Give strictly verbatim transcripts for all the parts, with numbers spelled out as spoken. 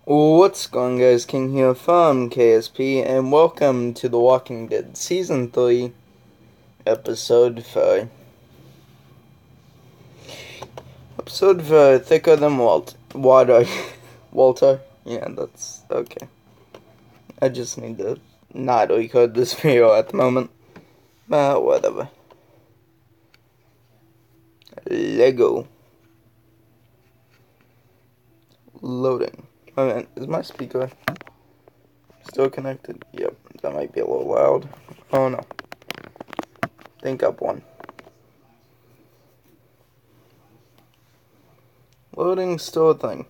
What's going on, guys? King here from K S P, and welcome to The Walking Dead Season three, Episode five. Episode five, Thicker Than Walt- Water. Walter? Yeah, that's okay. I just need to not record this video at the moment. But whatever. Lego. Loading. Oh man, is my speaker still connected? Yep, that might be a little loud. Oh no. Think up one. Loading still a thing.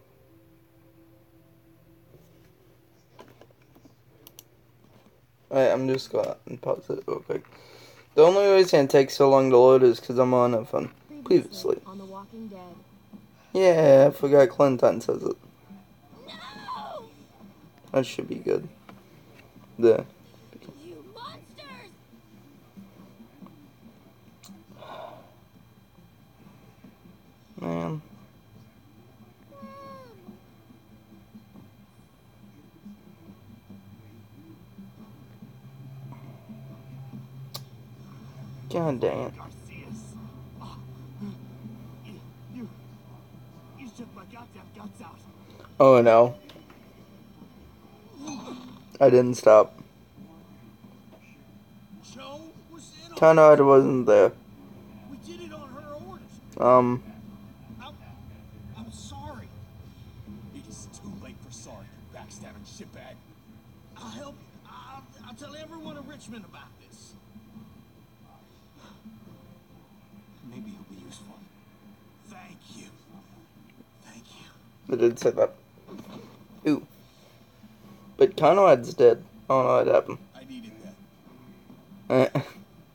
Alright, I'm just gonna pause it real quick. The only reason it takes so long to load is because I'm on a phone. Previously. On The Walking Dead. Yeah, I forgot Clinton says it. No! That should be good. The You monsters! man. God dang it. Garcias. Oh, you, you, you took my goddamn guts out. Oh no. I didn't stop. Joe was in on Conrad wasn't there. We did it on her orders. Um, I'm, I'm sorry. It is too late for sorry, you backstabbing shitbag. I'll help. I'll, I'll tell everyone in Richmond about this. Maybe he'll be useful. Thank you. Thank you. I did say that. Ooh. But Conrad's dead. Oh no, what happened. I needed that. Eh.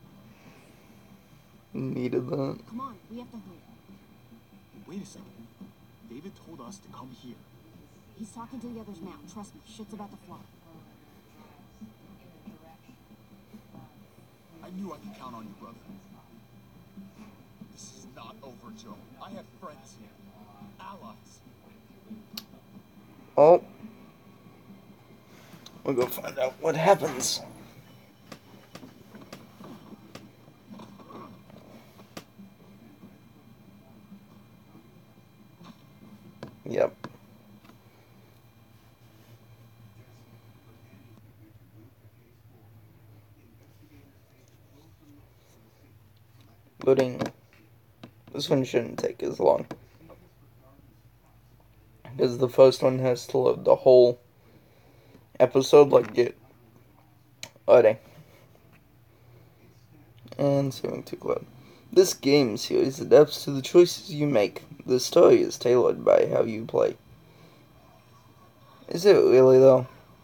Needed that. Come on, we have to hurry. Wait a second. David told us to come here. He's talking to the others now. Trust me, shit's about to fly. I knew I could count on you, brother. This is not over, Joe. I have friends here. Allies. Oh. We'll go find out what happens. Yep. Loading. This one shouldn't take as long. Because the first one has to load the whole episode like it. Alrighty. And saving to cloud. This game series adapts to the choices you make. The story is tailored by how you play. Is it really though?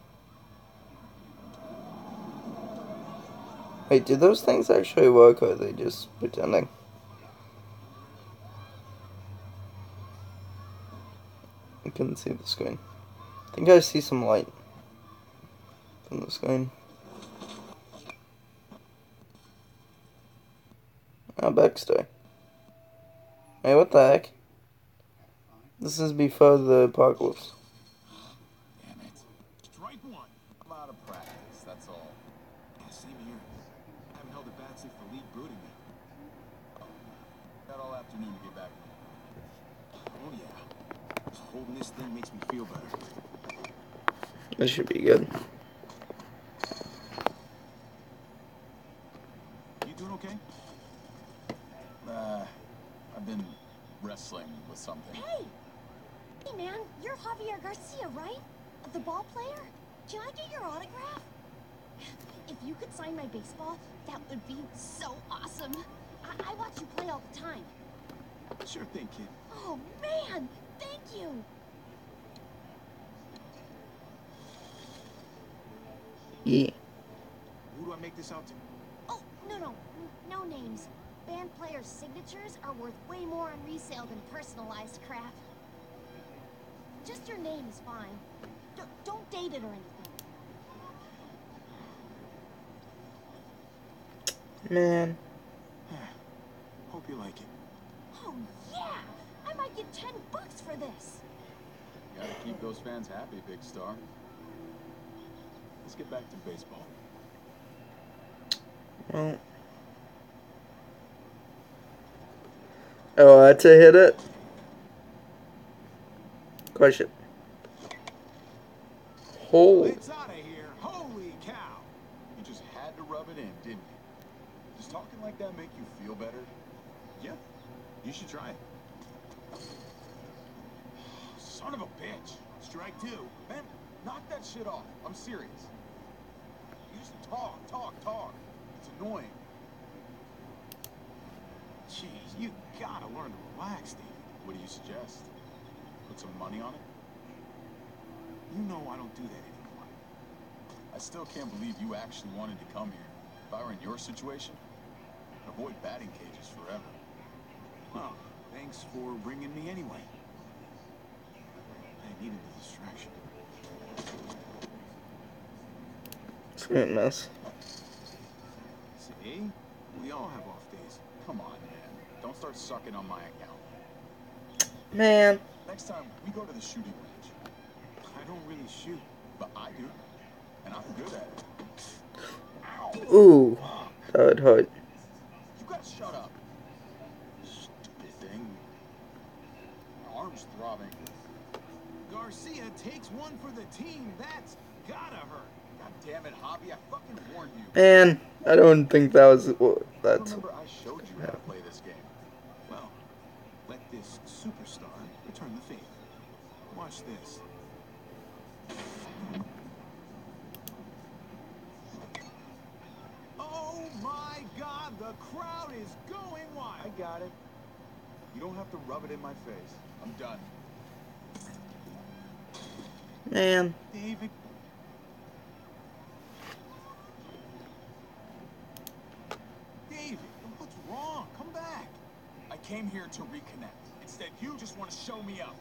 Wait, do those things actually work or are they just pretending? I couldn't see the screen. I think I see some light from the screen. Oh, Baxter. Hey, what the heck? This is before the apocalypse. Damn it. Strike one. I'm out of practice, that's all. Yeah, same here. I haven't held a bat since the league booted me. Oh, got all afternoon to get back. Oh yeah. Just holding this thing makes me feel better. This should be good. You doing okay? Uh, I've been wrestling with something. Hey! Hey, man, you're Javier Garcia, right? The ball player? Can I get your autograph? If you could sign my baseball, that would be so awesome. I, I watch you play all the time. Sure thing, kid. Oh, man! Thank you! Yeah. Who do I make this out to? Oh, no, no. No names. Band players' signatures are worth way more on resale than personalized crap. Just your name is fine. D- don't date it or anything. Man. Hope you like it. Oh, yeah! I might get ten bucks for this. Gotta keep those fans happy, big star. Let's get back to baseball. Well. Oh, that's a hit it. Question. Holy. It's out of here. Holy cow. You just had to rub it in, didn't you? Does talking like that make you feel better? Yeah. You should try it. Son of a bitch. Strike two. Man, knock that shit off. I'm serious. You just talk, talk, talk. It's annoying. Jeez, you gotta learn to relax, Steve. What do you suggest? Put some money on it? You know I don't do that anymore. I still can't believe you actually wanted to come here. If I were in your situation, I'd avoid batting cages forever. Well, thanks for bringing me anyway. I needed the distraction. Sweet mess. See? We all have off days. Come on, man. Don't start sucking on my account. Man. Next time, we go to the shooting range. I don't really shoot, but I do. And I'm good at it. Ow. Ooh. That would hurt. You gotta shut up. Stupid thing. My arm's throbbing. Garcia takes one for the team. That's gotta hurt. God damn it, Javi. I fucking warned you. Man, I don't think that was well, that's. Remember I showed you how to play this game. Well, let this superstar return the favor. Watch this. Oh my God, the crowd is going wild. I got it. You don't have to rub it in my face. I'm done. Man. David. David, what's wrong? Come back. I came here to reconnect. Instead, you just want to show me up.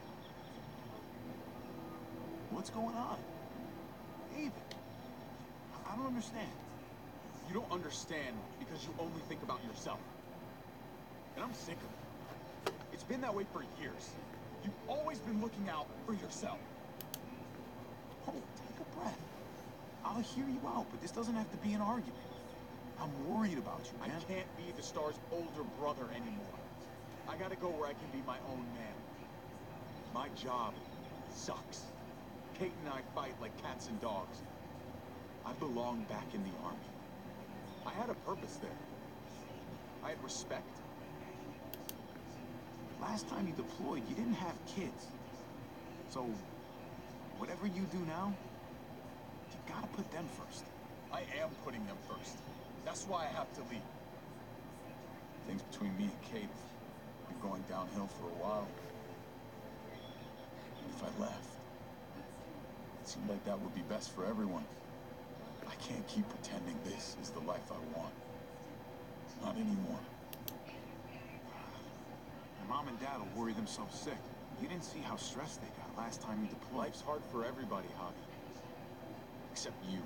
What's going on? David, I don't understand. You don't understand because you only think about yourself. And I'm sick of it. It's been that way for years. You've always been looking out for yourself. Oh, take a breath. I'll hear you out, but this doesn't have to be an argument. I'm worried about you, man. I can't be the star's older brother anymore. I gotta go where I can be my own man. My job sucks. Kate and I fight like cats and dogs. I belong back in the army. I had a purpose there. I had respect. Last time you deployed, you didn't have kids. So, whatever you do now, you gotta put them first. I am putting them first. That's why I have to leave. Things between me and Kate have been going downhill for a while. If I left, it seemed like that would be best for everyone. I can't keep pretending this is the life I want. Not anymore. My mom and dad will worry themselves sick. You didn't see how stressed they got last time you deployed. Life's hard for everybody, Javi. Except you.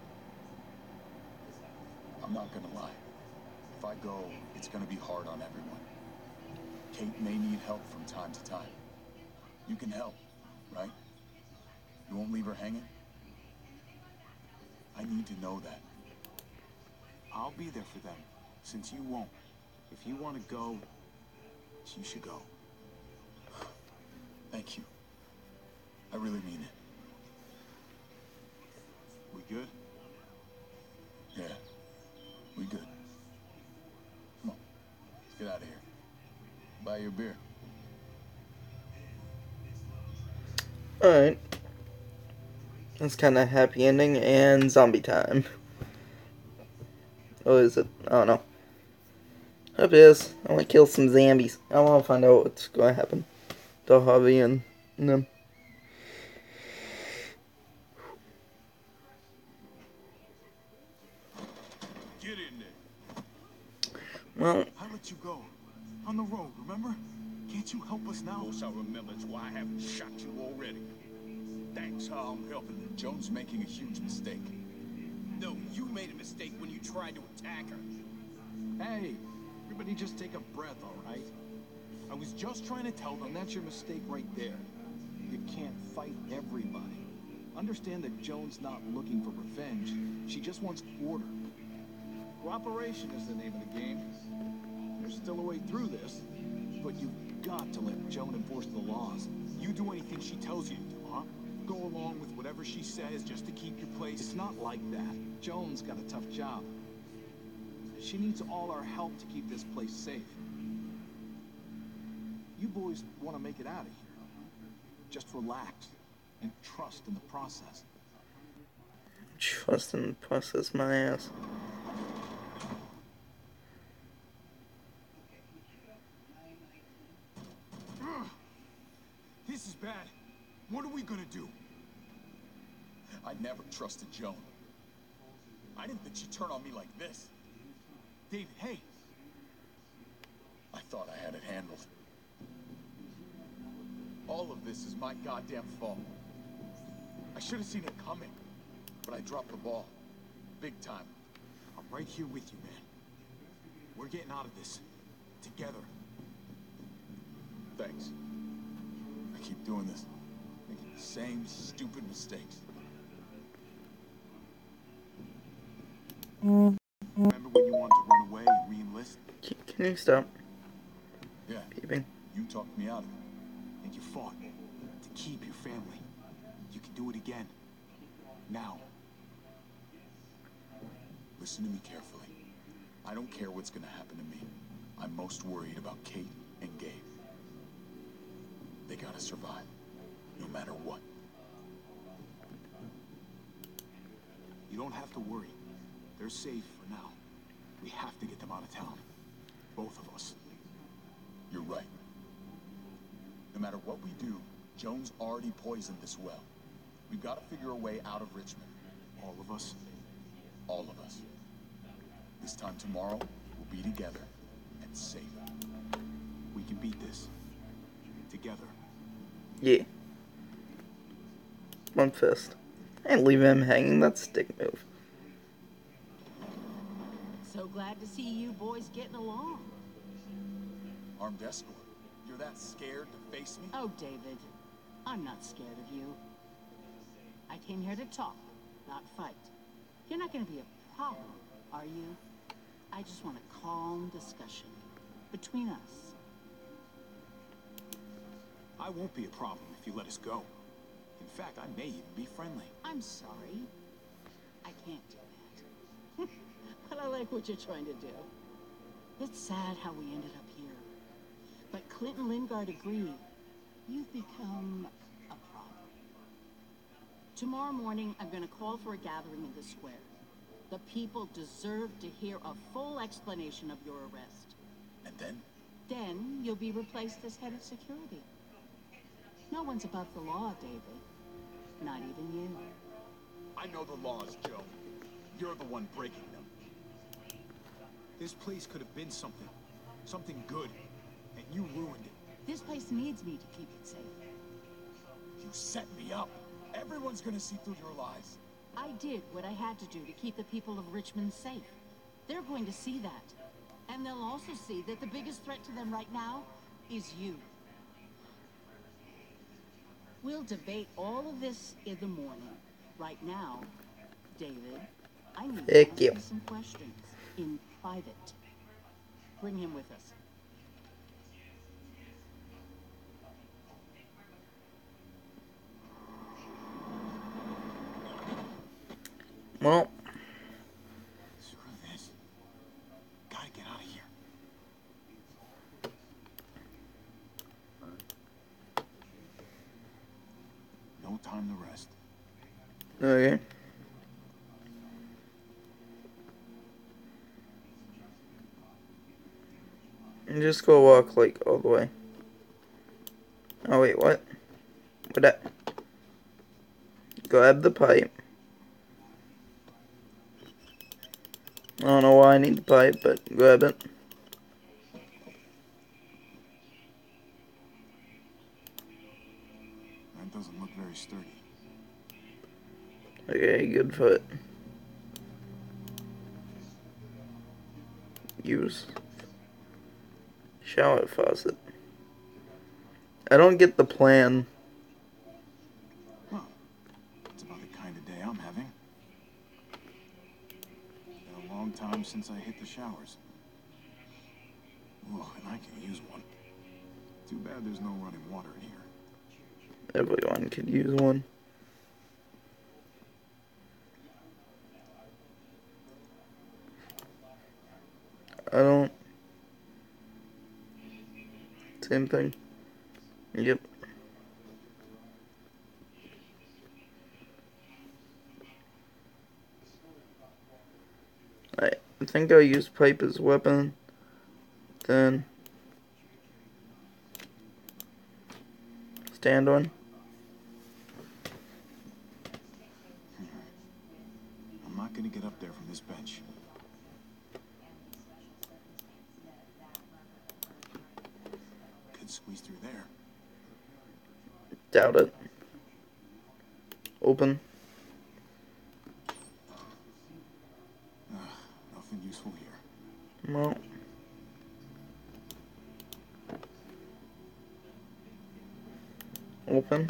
I'm not gonna lie. If I go, it's gonna be hard on everyone. Kate may need help from time to time. You can help, right? You won't leave her hanging? I need to know that. I'll be there for them, since you won't. If you want to go, you should go. Thank you. I really mean it. We good? Yeah, we good. Come on, let's get out of here. Buy you a beer. Alright. That's kind of happy ending and zombie time. Or is it? I don't know. Hope it is. I want to kill some zombies. I want to find out what's going to happen to Javi and them. Get in there. Well, I let you go. On the road, remember? Can't you help us now? Of course I remember. It's why I haven't shot you already. Thanks, how I'm helping you. Joan's making a huge mistake. No, you made a mistake when you tried to attack her. Hey, everybody just take a breath, all right? I was just trying to tell them that's your mistake right there. You can't fight everybody. Understand that Joan's not looking for revenge. She just wants order. Cooperation is the name of the game. There's still a way through this, but you've got to let Joan enforce the laws. You do anything she tells you to do, huh? Go along with whatever she says just to keep your place. It's not like that. Joan's got a tough job. She needs all our help to keep this place safe. You boys want to make it out of here. Just relax and trust in the process. Trust in the process, my ass. This is bad. What are we gonna do? I never trusted Joan. I didn't think she'd turn on me like this. David, hey. I thought I had it handled. All of this is my goddamn fault. I should have seen it coming, but I dropped the ball. Big time. I'm right here with you, man. We're getting out of this. Together. Thanks. I keep doing this. Making the same stupid mistakes. Remember when you wanted to run away and re-enlist? Can you stop Yeah. peeping? You talked me out of it. And you fought to keep your family. You can do it again. Now. Listen to me carefully. I don't care what's gonna happen to me. I'm most worried about Kate and Gabe. They gotta survive, no matter what. You don't have to worry. They're safe for now. We have to get them out of town. Both of us. You're right. No matter what we do, Joan's already poisoned this well. We've got to figure a way out of Richmond. All of us? All of us. This time tomorrow, we'll be together and safe. We can beat this. Together. Yeah. One fist. And leave him hanging, that's a dick move. So glad to see you boys getting along. Armed escort. You're that scared to face me? Oh, David, I'm not scared of you. I came here to talk, not fight. You're not going to be a problem, are you? I just want a calm discussion between us. I won't be a problem if you let us go. In fact, I may even be friendly. I'm sorry. I can't do that. But I like what you're trying to do. It's sad how we ended up here. But Clinton Lingard agreed. You've become a problem. Tomorrow morning, I'm going to call for a gathering in the square. The people deserve to hear a full explanation of your arrest. And then? Then you'll be replaced as head of security. No one's above the law, David. Not even you. I know the laws, Joe. You're the one breaking them. This place could have been something. Something good. And you ruined it. This place needs me to keep it safe. You set me up. Everyone's gonna see through your lies. I did what I had to do to keep the people of Richmond safe. They're going to see that. And they'll also see that the biggest threat to them right now is you. We'll debate all of this in the morning. Right now, David, I need to Thank ask you. you some questions in private. Bring him with us. Well, Screw this. Gotta get out of here. No time to rest. okay. And just go walk, like, all the way. Oh, wait, what? What that? Grab the pipe. I don't know why I need the pipe, but grab it. That doesn't look very sturdy. Okay, good foot. Use shower faucet. I don't get the plan time since I hit the showers. Oh, and I can use one. Too bad there's no running water in here. Everyone could use one. I don't. Same thing. Yep. I think I use pipe as weapon. Then stand on. I'm not gonna get up there from this bench. Could squeeze through there. Doubt it. Open. Ugh, nothing useful here. No. Open.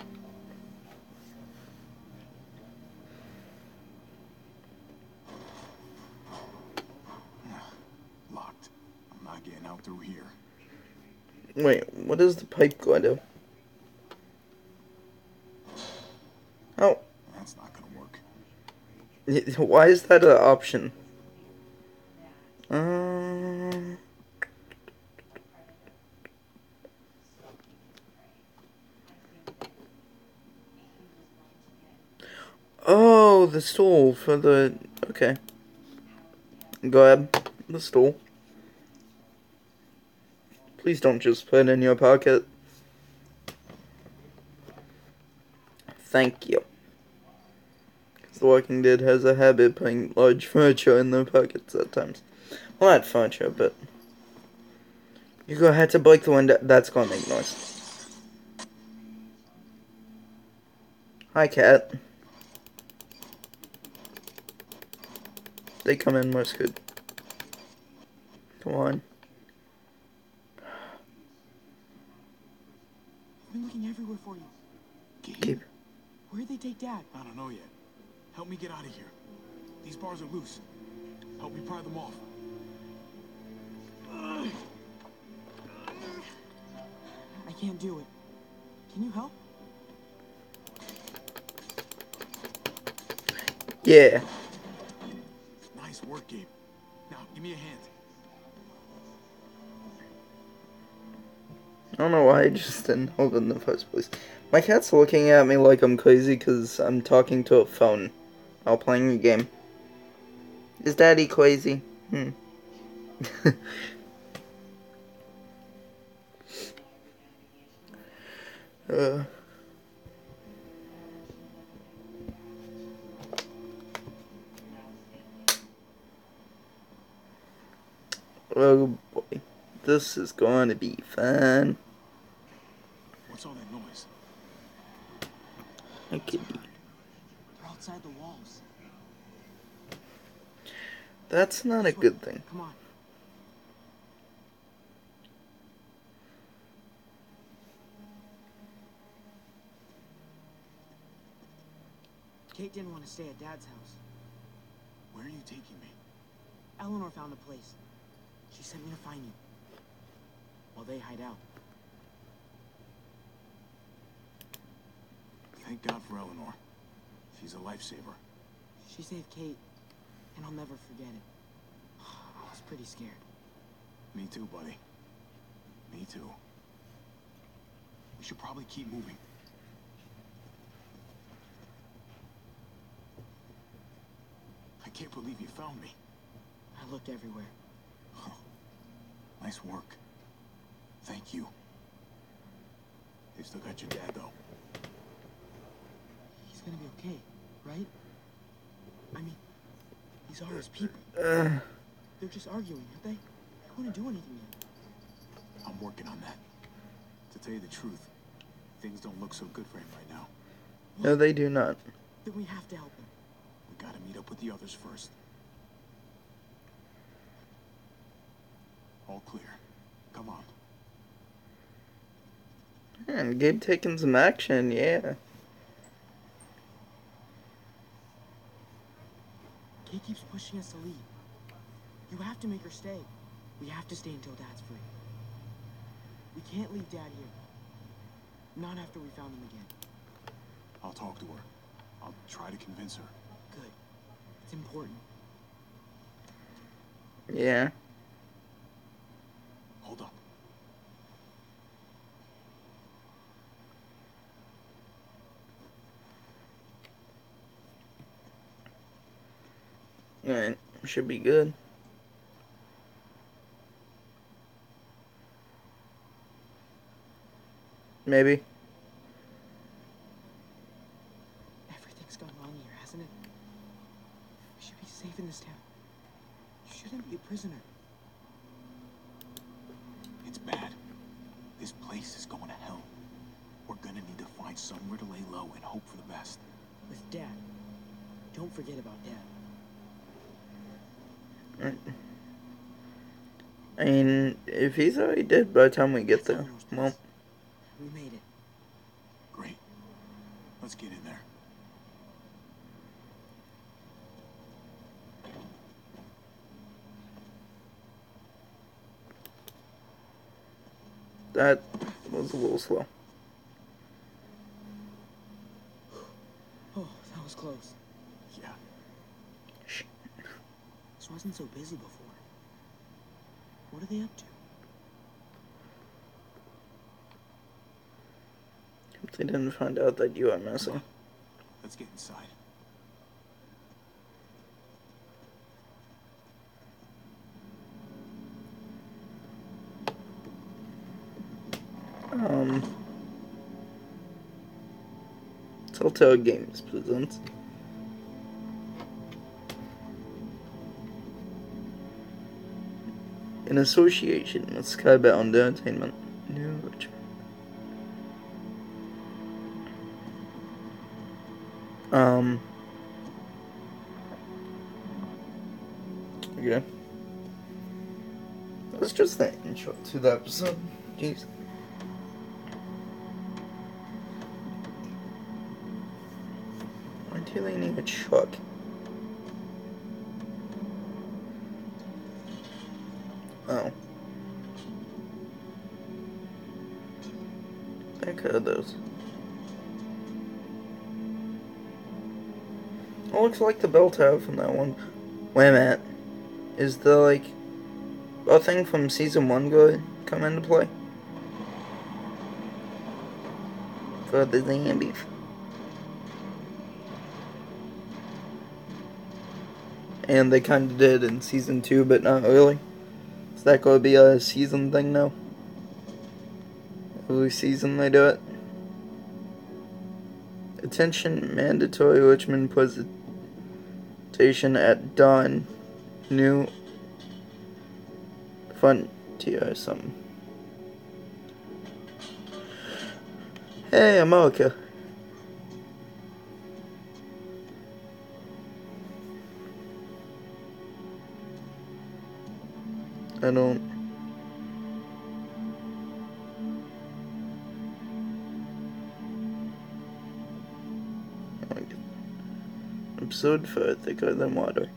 Locked. I'm not getting out through here. Wait, what is the pipe going to do? Oh. That's not gonna work. Why is that an option? Um. Oh, the stool for the. Okay. Go ahead. The stool. Please don't just put it in your pocket. Thank you. Because The Walking Dead has a habit of putting large furniture in their pockets at times. Well, not furniture, but you're gonna have to break the window. That's gonna make noise. Hi, cat. They come in most good. Come on. I've been looking everywhere for you. Keep. Where'd they take Dad? I don't know yet. Help me get out of here. These bars are loose. Help me pry them off. I can't do it. Can you help? Yeah. Nice work, Gabe. Now, give me a hand. I don't know why I just didn't hold it in the first place. My cat's looking at me like I'm crazy because I'm talking to a phone while playing a game. Is Daddy crazy? Hmm. uh. Oh boy. This is going to be fun. What's all that noise? It could be. They're outside the walls. That's not a This way. good thing. Come on. Kate didn't want to stay at Dad's house. Where are you taking me? Eleanor found a place. She sent me to find you. While they hide out. Thank God for Eleanor. She's a lifesaver. She saved Kate, and I'll never forget it. I was pretty scared. Me too, buddy. Me too. We should probably keep moving. I can't believe you found me. I looked everywhere. Huh. Nice work. Thank you. They still got your dad, though. He's gonna be okay, right? I mean, these are his people. Uh, They're just arguing, aren't they? They wouldn't do anything yet. I'm working on that. To tell you the truth, things don't look so good for him right now. no, they do not. Then we have to help him. We gotta meet up with the others first. All clear. Come on. And Gabe taking some action, yeah. Kate keeps pushing us to leave. You have to make her stay. We have to stay until Dad's free. We can't leave Dad here. Not after we found him again. I'll talk to her. I'll try to convince her. Good. It's important. Yeah. Hold up. Alright, should be good. Maybe. Everything's gone wrong here, hasn't it? We should be safe in this town. You shouldn't be a prisoner. It's bad. This place is going to hell. We're gonna need to find somewhere to lay low and hope for the best. With Dad. Don't forget about Dad. I mean, if he's already dead by the time we get there, well, We made it. Great. Let's get in there. that was a little slow. Oh, that was close. Yeah. This wasn't so busy before. What are they up to? They didn't find out that you are missing. Let's get inside. Um, Telltale Games presents in association with Skybound Entertainment, New Richmond. Um, okay. That's just the intro to the episode. Jeez. Why do they need a truck? Oh. I could have those. It looks like the bell tower from that one. Wait a minute. Is the, like, a thing from season one going to come into play? For the zombies. And they kind of did in season two, but not really. Is that going to be a season thing now? Every season they do it. Attention, mandatory Richmond presentation at dawn. New Frontier or something. Hey, America. I don't. Episode for Thicker Than Water.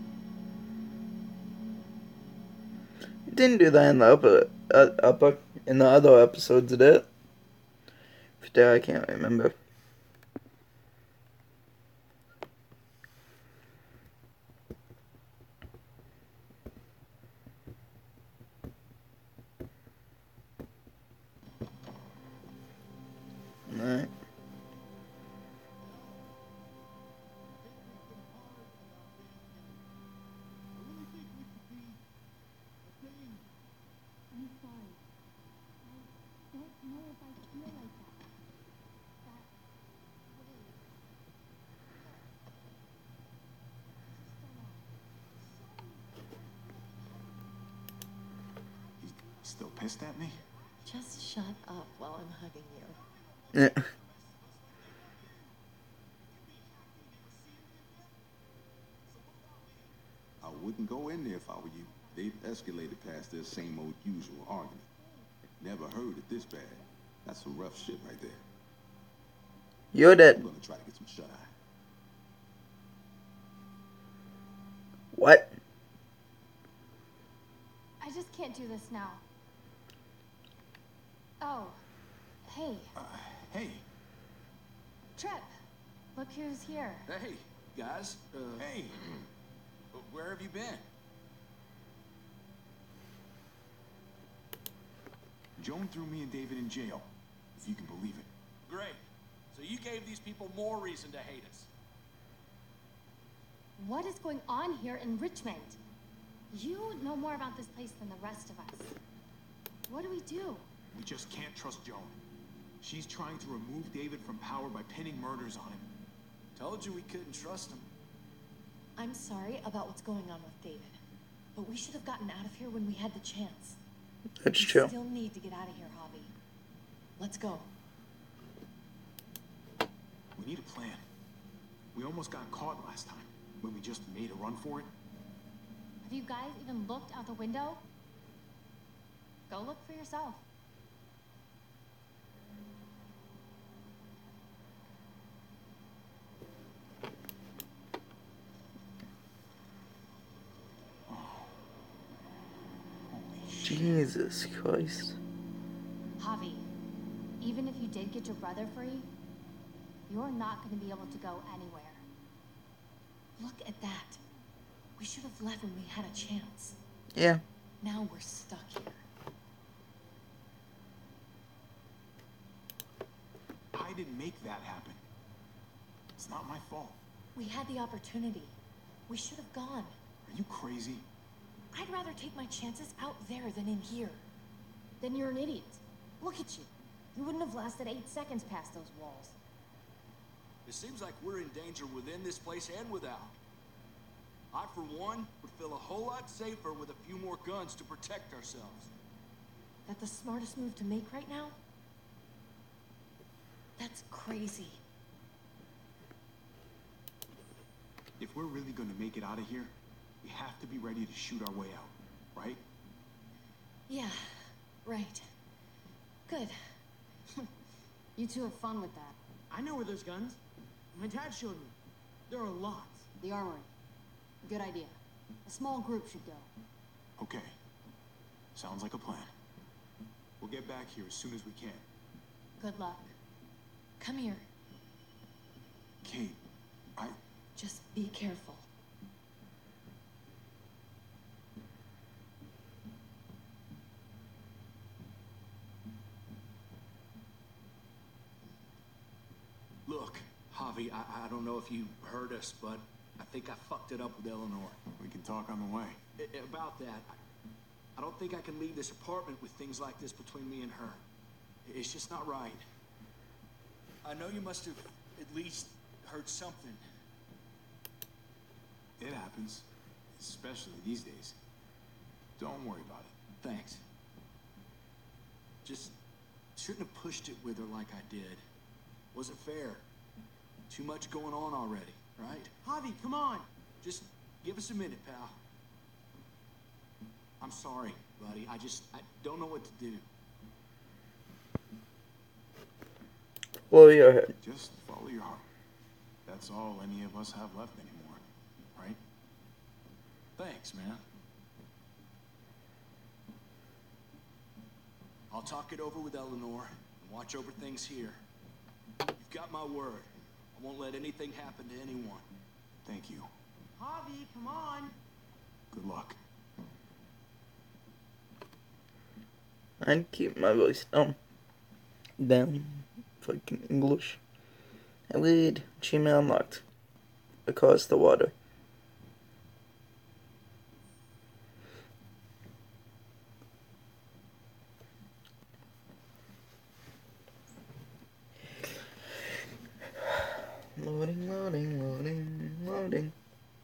It didn't do that in the upper, uh, upper in the other episodes, did it? If it did, I can't remember. Alright. Still pissed at me? Just shut up while I'm hugging you. Yeah. I wouldn't go in there if I were you. They've escalated past their same old usual argument. Never heard it this bad. That's some rough shit right there. You're I'm dead. gonna try to get some shut-eye. What? can't do this now. Oh, hey, Uh, hey. Trip. Look who's here. Hey, guys. Uh, hey. Where have you been? Joan threw me and David in jail, if you can believe it. Great. So you gave these people more reason to hate us. What is going on here in Richmond? You know more about this place than the rest of us. What do we do? We just can't trust Joan. She's trying to remove David from power by pinning murders on him. Told you we couldn't trust him. I'm sorry about what's going on with David, but we should have gotten out of here when we had the chance. That's we true. still need to get out of here, Javi. Let's go. We need a plan. We almost got caught last time, when we just made a run for it. Have you guys even looked out the window? Go look for yourself. Jesus Christ. Javi, even if you did get your brother free, you're not going to be able to go anywhere. Look at that. We should have left when we had a chance. Yeah. Now we're stuck here. I didn't make that happen. It's not my fault. We had the opportunity. We should have gone. Are you crazy? I'd rather take my chances out there than in here. Then you're an idiot. Look at you. You wouldn't have lasted eight seconds past those walls. It seems like we're in danger within this place and without. I, for one, would feel a whole lot safer with a few more guns to protect ourselves. That the smartest move to make right now? That's crazy. If we're really gonna make it out of here, we have to be ready to shoot our way out, right? Yeah, right. Good. You two have fun with that. I know where there's guns. My dad showed me. There are lots. The armory. Good idea. A small group should go. Okay. Sounds like a plan. We'll get back here as soon as we can. Good luck. Come here. Kate, I... Just be careful. Look, Javi, I, I don't know if you heard us, but I think I fucked it up with Eleanor. We can talk on the way. I, about that, I, I don't think I can leave this apartment with things like this between me and her. It's just not right. I know you must have at least heard something. It happens. Especially these days. Don't worry about it. Thanks. Just shouldn't have pushed it with her like I did. Wasn't fair. Too much going on already, right? Javi, come on! Just give us a minute, pal. I'm sorry, buddy. I just, I don't know what to do. Follow your head. Just follow your heart. That's all any of us have left anymore, right? Thanks, man. I'll talk it over with Eleanor and watch over things here. You've got my word. I won't let anything happen to anyone. Thank you. Javi, come on! Good luck. And keep my voice down. Down. Fucking English. I lead achievement unlocked. Across the water. Loading, loading, loading, loading.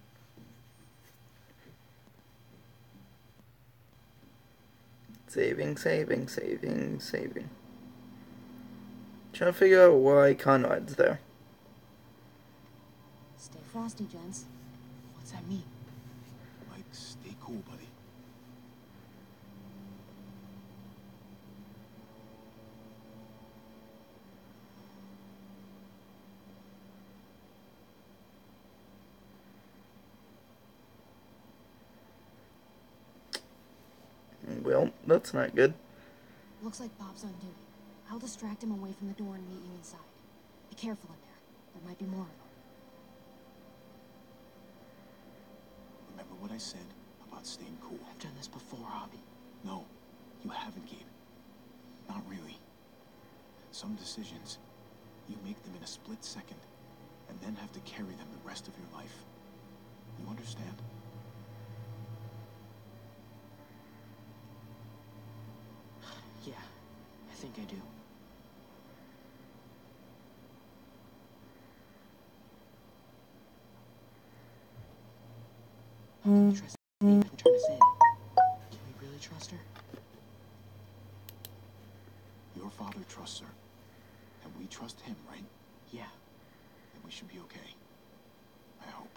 Saving, saving, saving, saving. Trying to figure out why Conrad's there. Stay frosty, gents. What's that mean? Like, stay cool, buddy. We Well, that's not good. Looks like Bob's on duty. I'll distract him away from the door and meet you inside. Be careful in there. There might be more of them. Remember what I said about staying cool? I've done this before, Hobby. No, you haven't, Gabe. Not really. Some decisions, you make them in a split second, and then have to carry them the rest of your life. You understand? Yeah, I think I do. How can we trust Ava to turn us in? Can we really trust her? Your father trusts her, and we trust him, right? Yeah. Then we should be okay. I hope.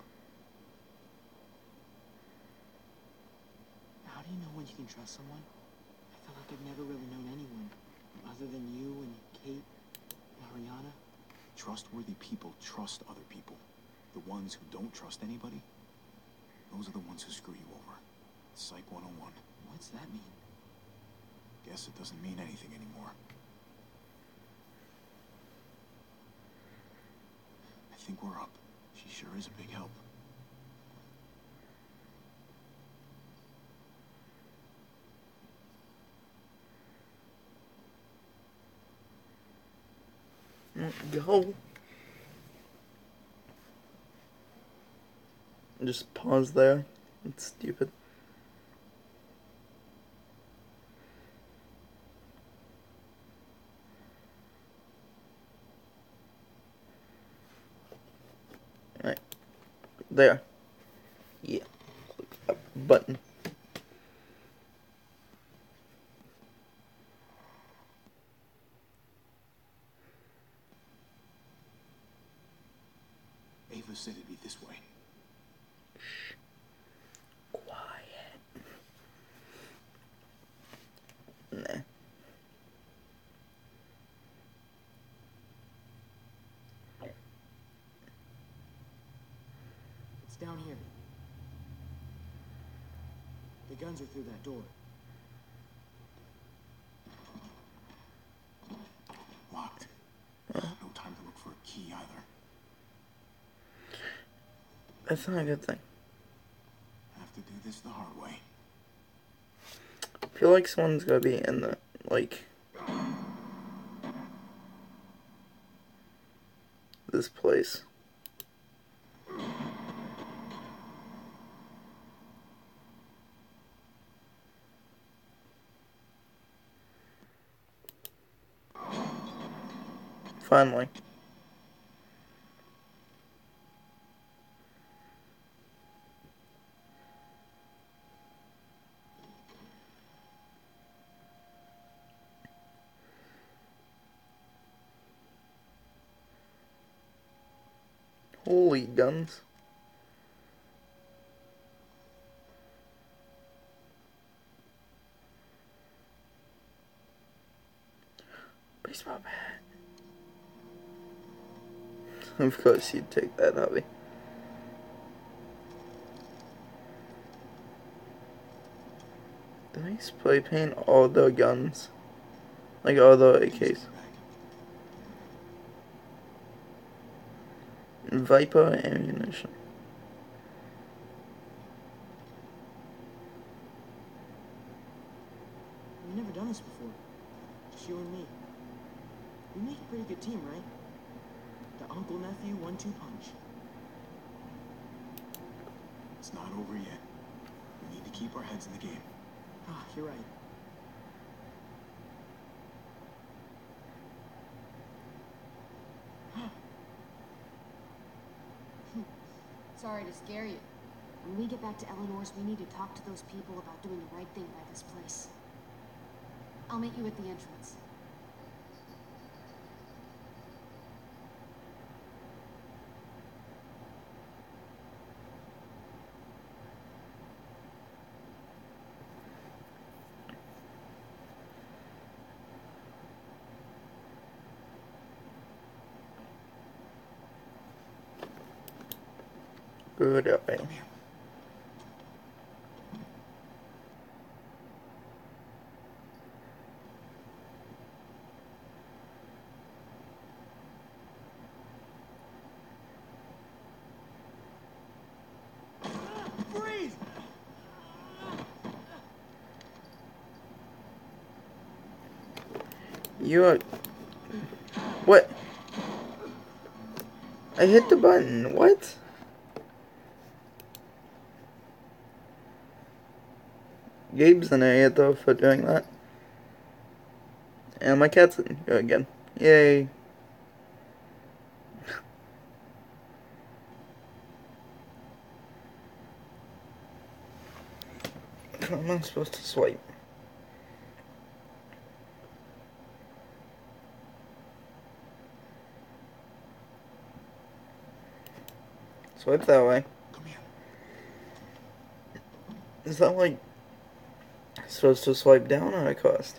How do you know when you can trust someone? I feel like I've never really known anyone other than you and Kate, Mariana. Trustworthy people trust other people. The ones who don't trust anybody, those are the ones who screw you over. Psych one oh one. What's that mean? Guess it doesn't mean anything anymore. I think we're up. She sure is a big help. Go. Just pause there. It's stupid. Right. There. Yeah. Click that button. Ava said it'd be this way. Shh. Quiet. Nah. It's down here. The guns are through that door. Locked. No time to look for a key either. That's not a good thing. Have to do this the hard way. I feel like someone's gonna be in the, like, this place. Finally. Holy guns. Baseball bat. Of course you'd take that, Hobby. Did I spray paint all the guns? Like all the A Ks? Viper ammunition. We've never done this before. Just you and me. We make a pretty good team, right? The uncle-nephew one-two punch. It's not over yet. We need to keep our heads in the game. Ah, you're right. Sorry to scare you. When we get back to Eleanor's, we need to talk to those people about doing the right thing by this place. I'll meet you at the entrance. Good up, eh? Come here. You are... What? I hit the button. What? Gabe's an idiot though for doing that. And my cat's in here again. Yay. How am I supposed to swipe? Swipe that way. Come here. Is that like supposed to swipe down or across?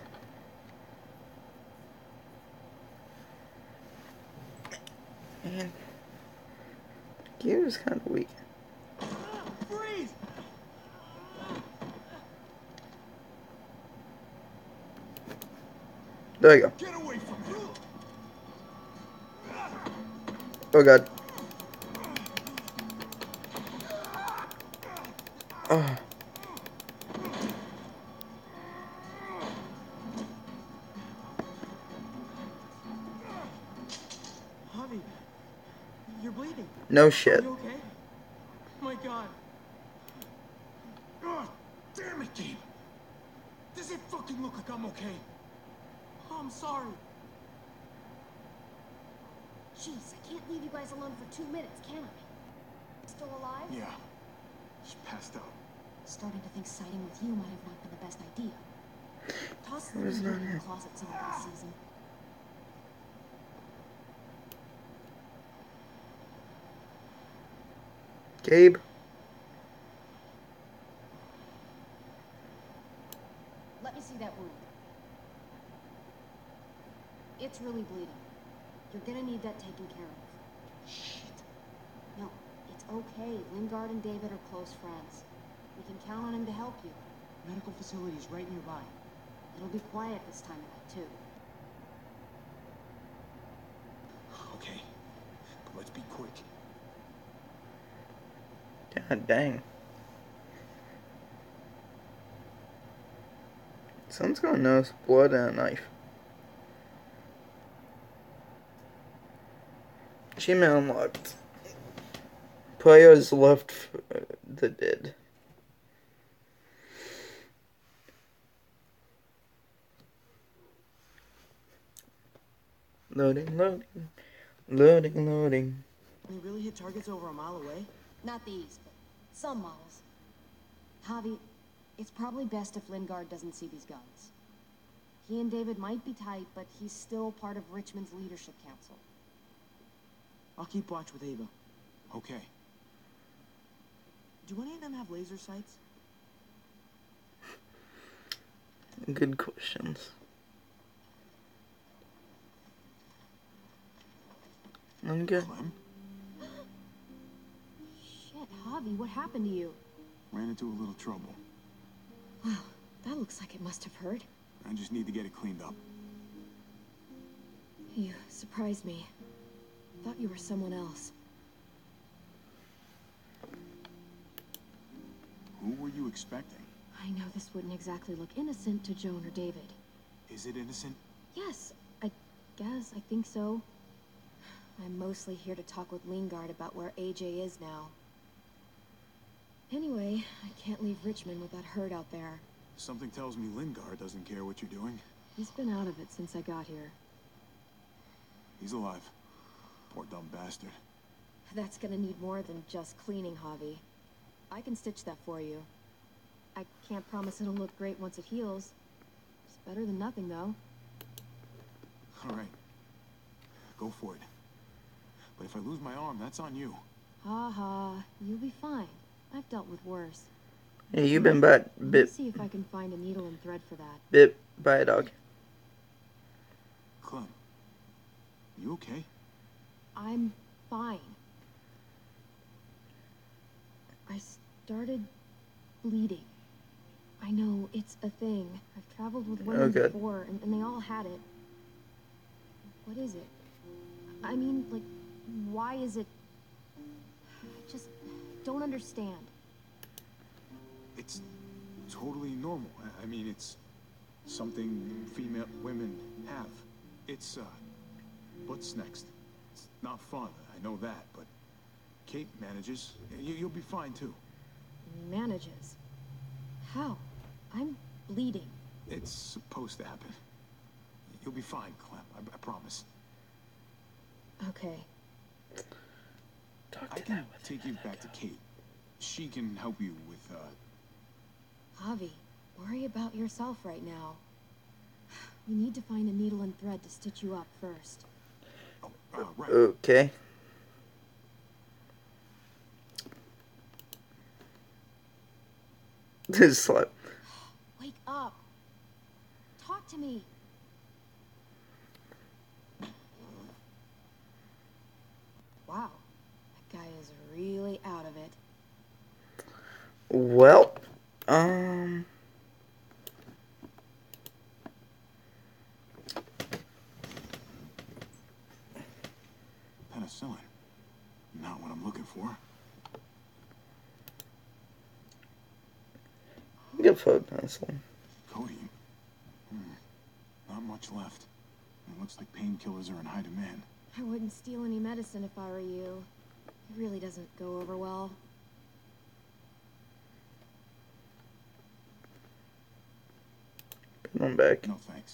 Man, gear is kind of weak. Freeze! There you go. Get away from me. Oh god. Oh. Javi, you're bleeding. No Are shit. you okay? My God. Oh, damn it, Gabe. Does it fucking look like I'm okay? Oh, I'm sorry. Jeez, I can't leave you guys alone for two minutes, can I? Still alive? Yeah. She passed out. Starting to think siding with you might have not been the best idea. Toss the Where's computer in that? the closet some of this season. Gabe. Let me see that wound. It's really bleeding. You're gonna need that taken care of. Shit. No, it's okay. Lingard and David are close friends. We can count on him to help you. Medical facility is right nearby. It'll be quiet this time of night, too. Okay. But let's be quick. God dang. Someone's gonna notice blood and a knife. Achievement unlocked. Players left for the dead. Loading, loading, loading, loading. Can you really hit targets over a mile away? Not these, but some models. Javi, it's probably best if Lingard doesn't see these guns. He and David might be tight, but he's still part of Richmond's leadership council. I'll keep watch with Ava. Okay. Do any of them have laser sights? Good questions. I'm good. Clem? Shit, Javi, what happened to you? Ran into a little trouble. Wow, that looks like it must have hurt. I just need to get it cleaned up. You surprised me. Thought you were someone else. Who were you expecting? I know this wouldn't exactly look innocent to Joan or David. Is it innocent? Yes, I guess, I think so. I'm mostly here to talk with Lingard about where A J is now. Anyway, I can't leave Richmond with that herd out there. Something tells me Lingard doesn't care what you're doing. He's been out of it since I got here. He's alive. Poor dumb bastard. That's gonna need more than just cleaning, Javi. I can stitch that for you. I can't promise it'll look great once it heals. It's better than nothing, though. All right. Go for it. But if I lose my arm, that's on you. Ha ha, you'll be fine. I've dealt with worse. Hey, you've been bit, Let me bit, see if I can find a needle and thread for that. bit by a dog. Clem, you okay? I'm fine. I started bleeding. I know, it's a thing. I've traveled with women Oh, good. before, and, and they all had it. What is it? I mean, like, why is it... I just don't understand. It's totally normal. I- I mean, it's something female women have. It's, uh, what's next? It's not fun, I know that, but Kate manages. You, you'll be fine, too. Manages? How? I'm bleeding. It's supposed to happen. You'll be fine, Clem. I, I promise. Okay. I can take you back to Kate. She can help you with, uh... Javi, worry about yourself right now. We need to find a needle and thread to stitch you up first. Oh, uh, right. Okay. This slap. Wake up. Talk to me. Wow. That guy is really out of it. Well, um... Penicillin. Not what I'm looking for. Good for penicillin. Codeine. Hmm. Not much left. It looks like painkillers are in high demand. I wouldn't steal any medicine if I were you. It really doesn't go over well. Come on back. No thanks.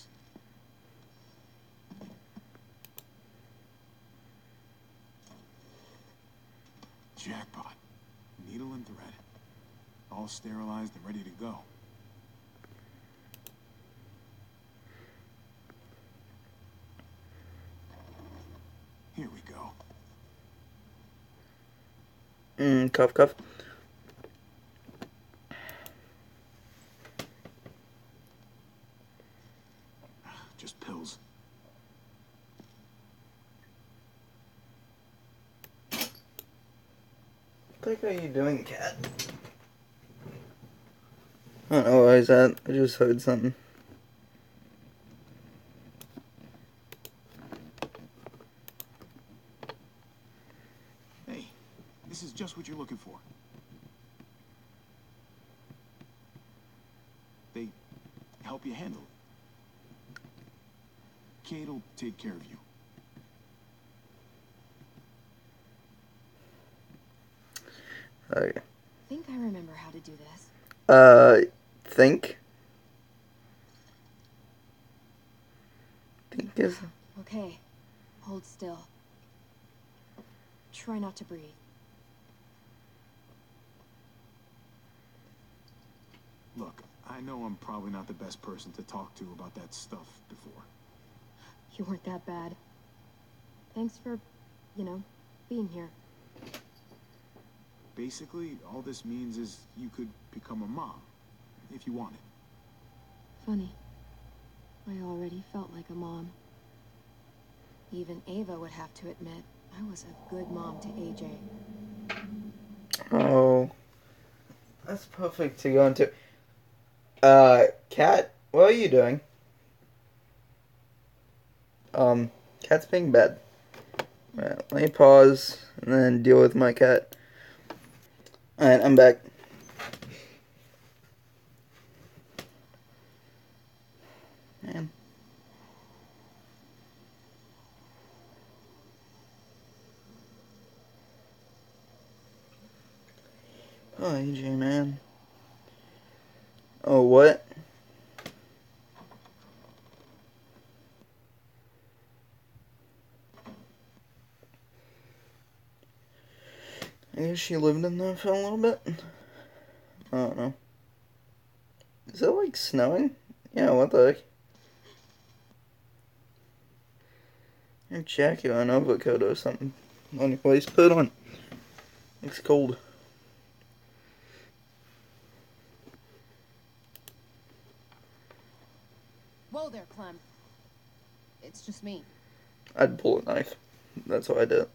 Jackpot. Needle and thread. All sterilized and ready to go. Here we go. Mm, cough, cough. Just pills. What the heck are you doing, cat? I don't know why is that. I just heard something. Hey, this is just what you're looking for. They help you handle it. Kate'll take care of you. Okay. I think I remember how to do this. Uh, think? Think is... Okay. Hold still. Try not to breathe. Look, I know I'm probably not the best person to talk to about that stuff before. You weren't that bad. Thanks for, you know, being here. Basically, all this means is you could become a mom, if you wanted. Funny. I already felt like a mom. Even Ava would have to admit I was a good mom to A J. Oh. That's perfect to go into. Uh, Cat, what are you doing? Um, Cat's being bad. Right, let me pause and then deal with my cat. Alright, I'm back. Man. Oh, A J, man. Oh, what? I guess she lived in there for a little bit. I don't know. Is it like snowing? Yeah, what the heck? Your jacket or an overcoat or something. Anyways, put it on. It's cold. Whoa there, Clem. It's just me. I'd pull a knife. That's what I did.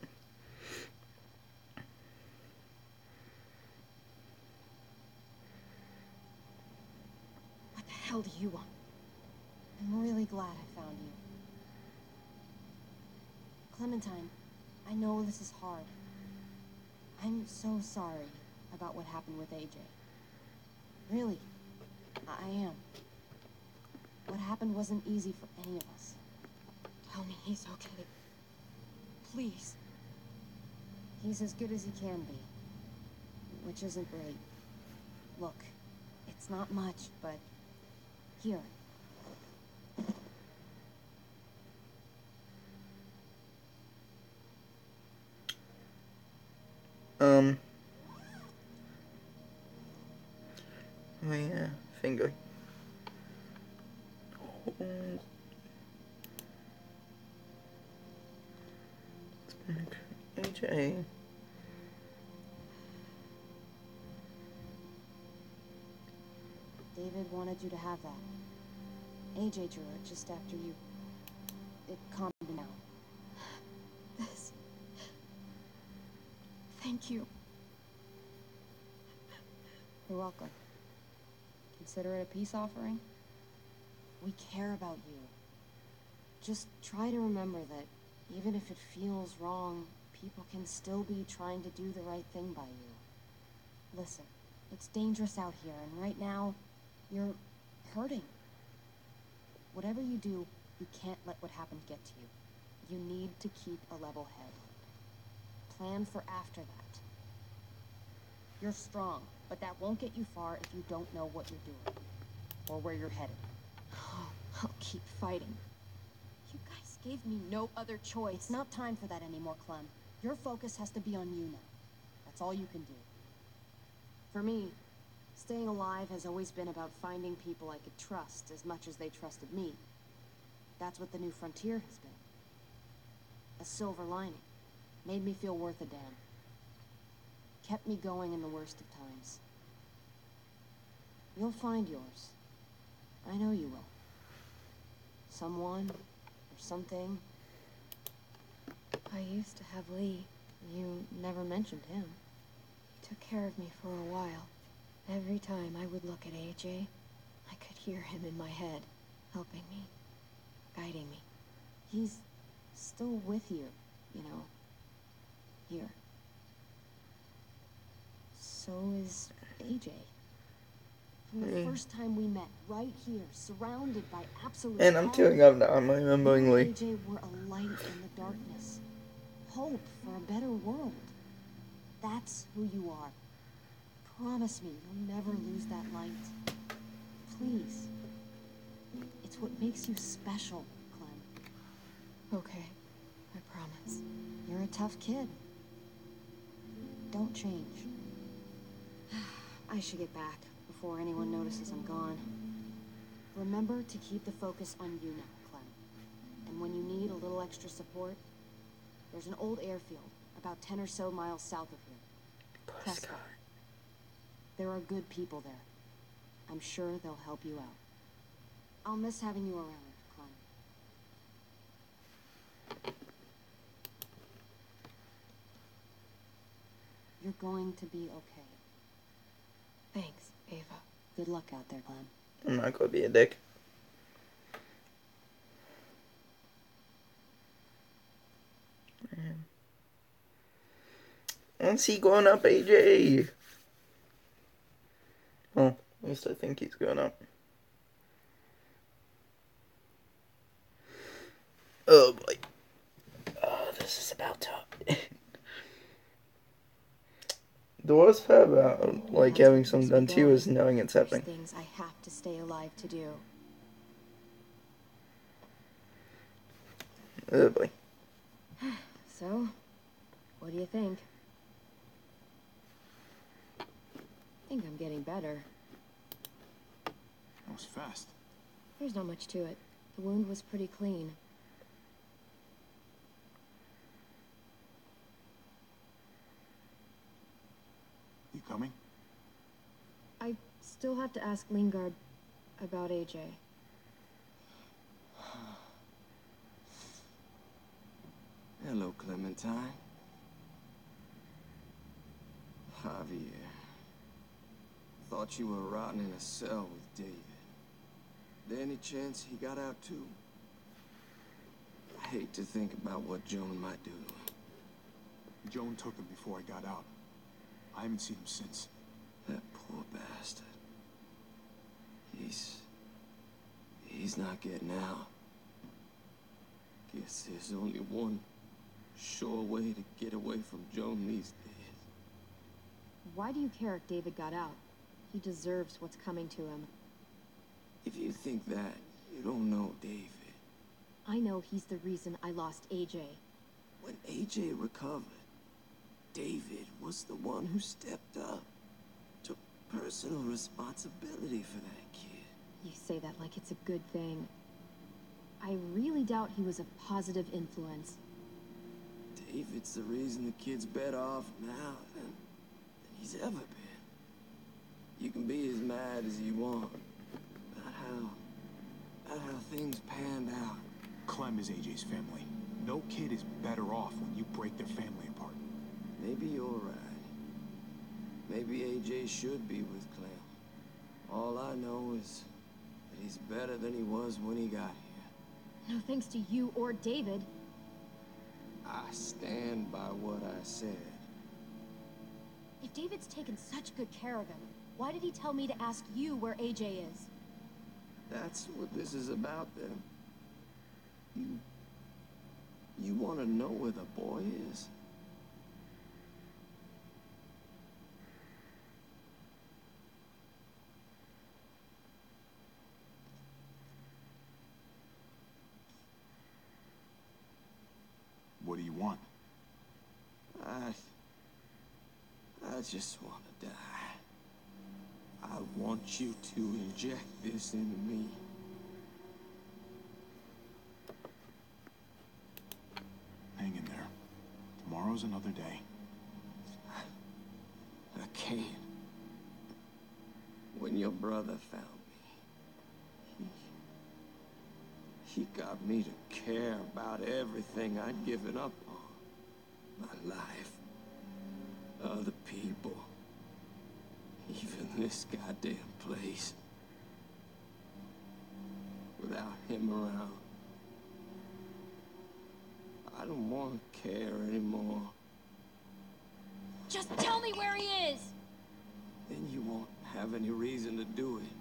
What the hell do you want? I'm really glad I found you. Clementine, I know this is hard. I'm so sorry about what happened with A J. Really, I I am. What happened wasn't easy for any of us. Tell me he's okay. Please. He's as good as he can be. Which isn't great. Look, it's not much, but... Here. Um... Oh yeah, finger. Oh. A J. David wanted you to have that. A J drew it just after you... It calmed him down. This... Thank you. You're welcome. Consider it a peace offering? We care about you. Just try to remember that even if it feels wrong, people can still be trying to do the right thing by you. Listen, it's dangerous out here, and right now, you're hurting. Whatever you do, you can't let what happened get to you. You need to keep a level head. Plan for after that. You're strong, but that won't get you far if you don't know what you're doing, or where you're headed. Oh, I'll keep fighting. You guys gave me no other choice. It's not time for that anymore, Clem. Your focus has to be on you now. That's all you can do. For me, staying alive has always been about finding people I could trust as much as they trusted me. That's what the New Frontier has been. A silver lining. Made me feel worth a damn. Kept me going in the worst of times. You'll find yours. I know you will. Someone, or something. I used to have Lee. You never mentioned him. He took care of me for a while. Every time I would look at A J, I could hear him in my head, helping me, guiding me. He's still with you, you know. Here. So is A J. From the Hey. first time we met, right here, surrounded by absolute And I'm power, tearing up now, I'm remembering you and Lee. A J were a light in the darkness. Hope for a better world. That's who you are. Promise me you'll never lose that light. Please. It's what makes you special, Clem. Okay, I promise. You're a tough kid. Don't change. I should get back before anyone notices I'm gone. Remember to keep the focus on you now, Clem. And when you need a little extra support, there's an old airfield about ten or so miles south of here. Prescott. There are good people there. I'm sure they'll help you out. I'll miss having you around, Clem. You're going to be okay. Thanks, Ava. Good luck out there, Clem. I'm not gonna be a dick. Man. I don't see going up, A J. Well, at least I think he's going up. Oh boy. Oh, this is about to. The worst part about like having something done to you is knowing it's There's happening. things I have to stay alive to do. Oh boy. So, what do you think? I think I'm getting better. That was fast. There's not much to it. The wound was pretty clean. You coming? I still have to ask Lingard about A J. Hello, Clementine. Javier. Thought you were rotting in a cell with David. There any chance he got out too? I hate to think about what Joan might do to him. Joan took him before I got out. I haven't seen him since. That poor bastard. He's... He's not getting out. Guess there's only one sure way to get away from Joan these days. Why do you care if David got out? He deserves what's coming to him. If you think that, you don't know David. I know he's the reason I lost A J. When A J recovered, David was the one who stepped up. Took personal responsibility for that kid. You say that like it's a good thing. I really doubt he was a positive influence. David's the reason the kid's better off now than, than he's ever been. You can be as mad as you want about how, about how things panned out. Clem is A J's family. No kid is better off when you break their family apart. Maybe you're right. Maybe A J should be with Clem. All I know is that he's better than he was when he got here. No thanks to you or David. I stand by what I said. If David's taken such good care of him, why did he tell me to ask you where A J is? That's what this is about, then. You... You want to know where the boy is? What do you want? I... I just want to die. I want you to inject this into me. Hang in there. Tomorrow's another day. I can't. When your brother found me, he... He got me to care about everything I'd given up on. My life. Other people. Even this goddamn place. Without him around, I don't want to care anymore. Just tell me where he is! Then you won't have any reason to do it.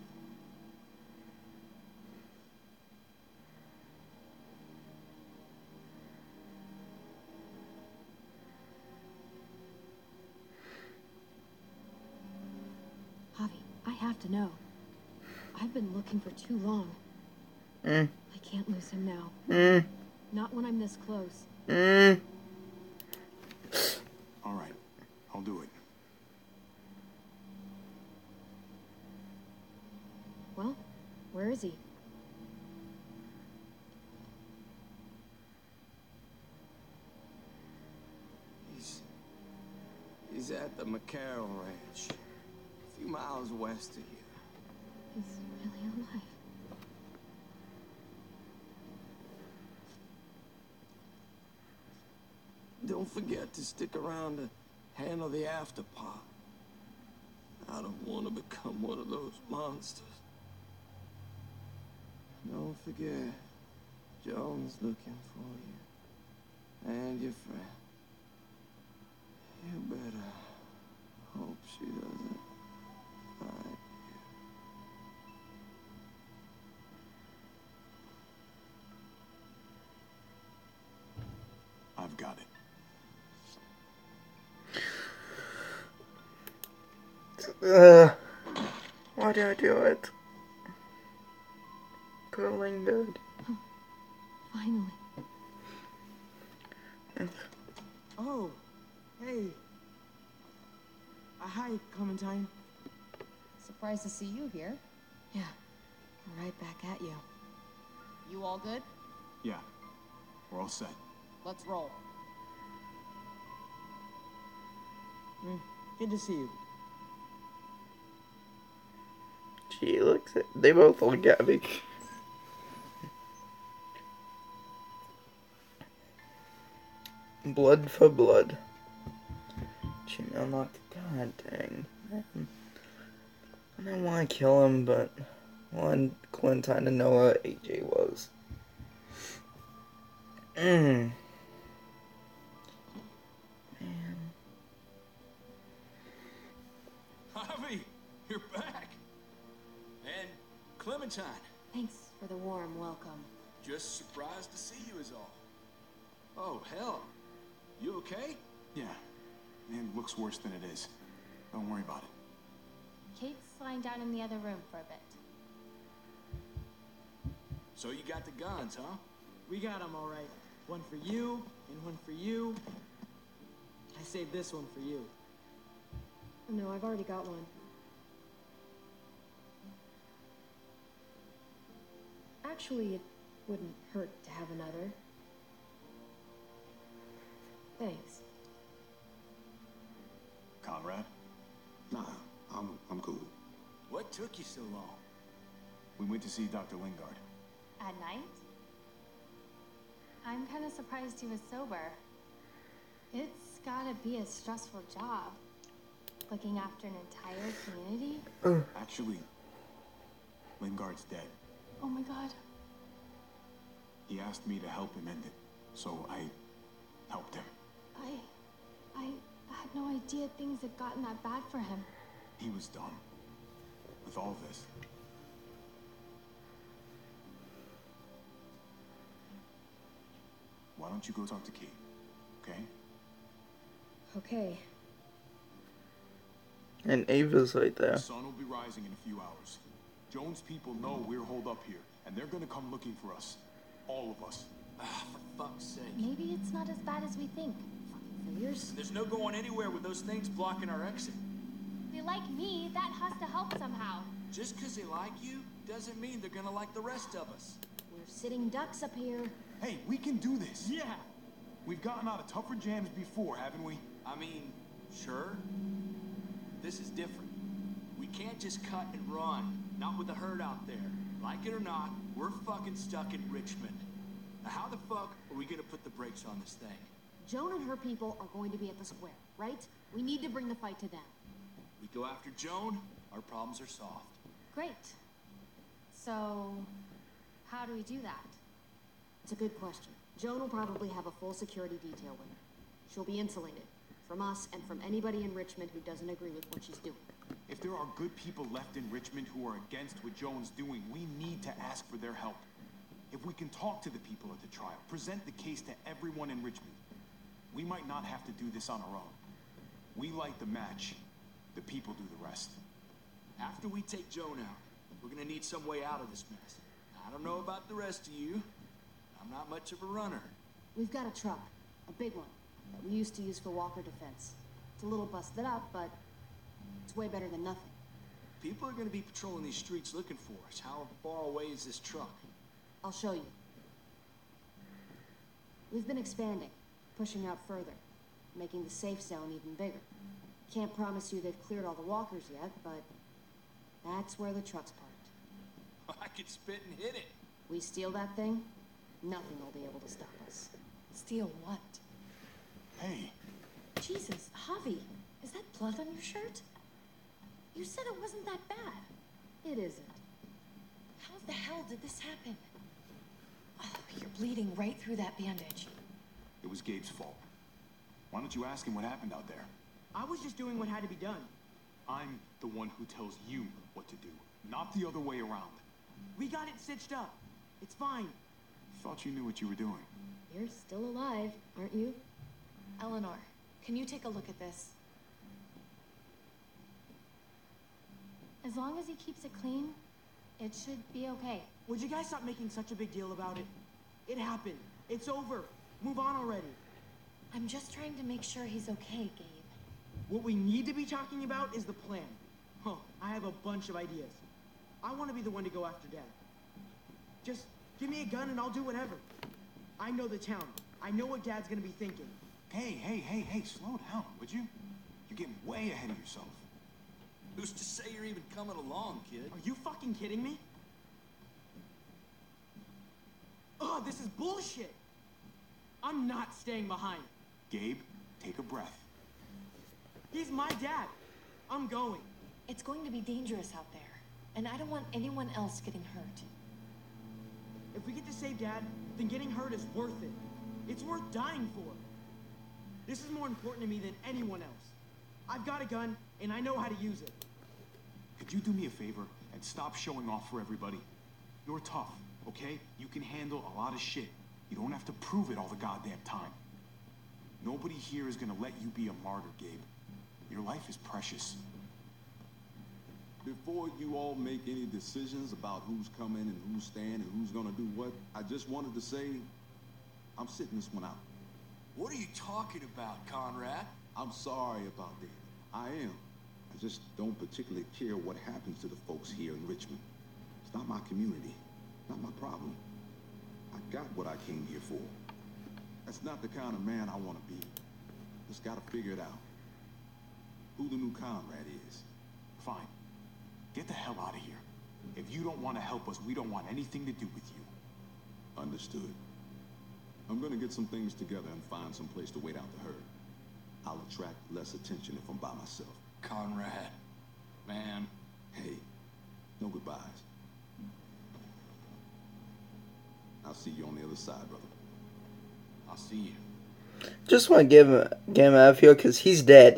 Javi, I have to know. I've been looking for too long. Mm. I can't lose him now. Mm. Not when I'm this close. Mm. All right. I'll do it. Well, where is he? He's... He's at the McCarroll Ranch. A few miles west of here. He's really alive. Don't forget to stick around to handle the after part. I don't want to become one of those monsters. Don't forget, Joan's looking for you. And your friend. You better hope she doesn't find you. I've got it. Uh, why do I do it? Calling dead. Finally. Oh, hey. Uh, hi, Clementine. Surprised to see you here. Yeah, right back at you. You all good? Yeah. We're all set. Let's roll. Mm, good to see you. She looks at. They both look at me. Blood for blood. Gmail not. God dang. Man. I don't want to kill him, but I want Clementine to know what A J was. Mmm. Man. Javi, you're back. And Clementine. Thanks for the warm welcome. Just surprised to see you is all. Oh, hell. You okay? Yeah. It looks worse than it is. Don't worry about it. Kate's lying down in the other room for a bit. So you got the guns, huh? We got them all right. One for you, and one for you. I saved this one for you. No, I've already got one. Actually, it wouldn't hurt to have another. Thanks. Conrad? Nah, I'm, I'm cool. What took you so long? We went to see Doctor Lingard. At night? I'm kind of surprised he was sober. It's gotta be a stressful job. Looking after an entire community? Actually, Lingard's dead. Oh my god. He asked me to help him end it, so I helped him. I... I had no idea things had gotten that bad for him. He was done with all this. Why don't you go talk to Kate, okay? Okay. And Ava's right there. The sun will be rising in a few hours. Jones' people know we're holed up here, and they're gonna come looking for us. All of us. Ah, for fuck's sake. Maybe it's not as bad as we think. And there's no going anywhere with those things blocking our exit. They like me, that has to help somehow. Just because they like you doesn't mean they're gonna like the rest of us. We're sitting ducks up here. Hey, we can do this. Yeah! We've gotten out of tougher jams before, haven't we? I mean, sure. This is different. We can't just cut and run. Not with the herd out there. Like it or not, we're fucking stuck in Richmond. Now how the fuck are we gonna put the brakes on this thing? Joan and her people are going to be at the square, right? We need to bring the fight to them. We go after Joan, our problems are solved. Great. So, how do we do that? It's a good question. Joan will probably have a full security detail with her. She'll be insulated from us and from anybody in Richmond who doesn't agree with what she's doing. If there are good people left in Richmond who are against what Joan's doing, we need to ask for their help. If we can talk to the people at the trial, present the case to everyone in Richmond, we might not have to do this on our own. We light the match, the people do the rest. After we take Joan out, we're gonna need some way out of this mess. I don't know about the rest of you. I'm not much of a runner. We've got a truck, a big one, that we used to use for walker defense. It's a little busted up, but it's way better than nothing. People are gonna be patrolling these streets looking for us. How far away is this truck? I'll show you. We've been expanding, pushing out further, making the safe zone even bigger. Can't promise you they've cleared all the walkers yet, but that's where the truck's parked. I could spit and hit it. We steal that thing, nothing will be able to stop us. Steal what? Hey, Jesus, Javi, is that blood on your shirt? You said it wasn't that bad. It isn't. How the hell did this happen? Oh, you're bleeding right through that bandage. it was Gabe's fault. Why don't you ask him what happened out there? I was just doing what had to be done. I'm the one who tells you what to do, not the other way around. We got it stitched up. It's fine. Thought you knew what you were doing. You're still alive, aren't you? Eleanor, can you take a look at this? As long as he keeps it clean, it should be okay. Would you guys stop making such a big deal about it? It happened. It's over. Move on already. I'm just trying to make sure he's okay, Gabe. What we need to be talking about is the plan. Huh, I have a bunch of ideas. I want to be the one to go after Dad. Just give me a gun and I'll do whatever. I know the town. I know what Dad's gonna be thinking. Hey, hey, hey, hey, slow down, would you? You're getting way ahead of yourself. Who's to say you're even coming along, kid? Are you fucking kidding me? Ugh, this is bullshit! I'm not staying behind. Gabe, take a breath. He's my dad. I'm going. It's going to be dangerous out there, and I don't want anyone else getting hurt. If we get to save Dad, then getting hurt is worth it. It's worth dying for. This is more important to me than anyone else. I've got a gun, and I know how to use it. Could you do me a favor and stop showing off for everybody? You're tough. okay? You can handle a lot of shit. You don't have to prove it all the goddamn time. Nobody here is gonna let you be a martyr, Gabe. Your life is precious. Before you all make any decisions about who's coming and who's staying and who's gonna do what, I just wanted to say, I'm sitting this one out. What are you talking about, Conrad? I'm sorry about that. I am. I just don't particularly care what happens to the folks here in Richmond. It's not my community, not my problem. I got what I came here for. That's not the kind of man I want to be. Just gotta figure it out. Who the new Conrad is. Fine. Get the hell out of here. If you don't want to help us, we don't want anything to do with you. Understood. I'm gonna get some things together and find some place to wait out the herd. I'll attract less attention if I'm by myself. Conrad. Man. Hey, no goodbyes. I'll see you on the other side, brother. I'll see you. Just want to give him, get him out of here because he's dead.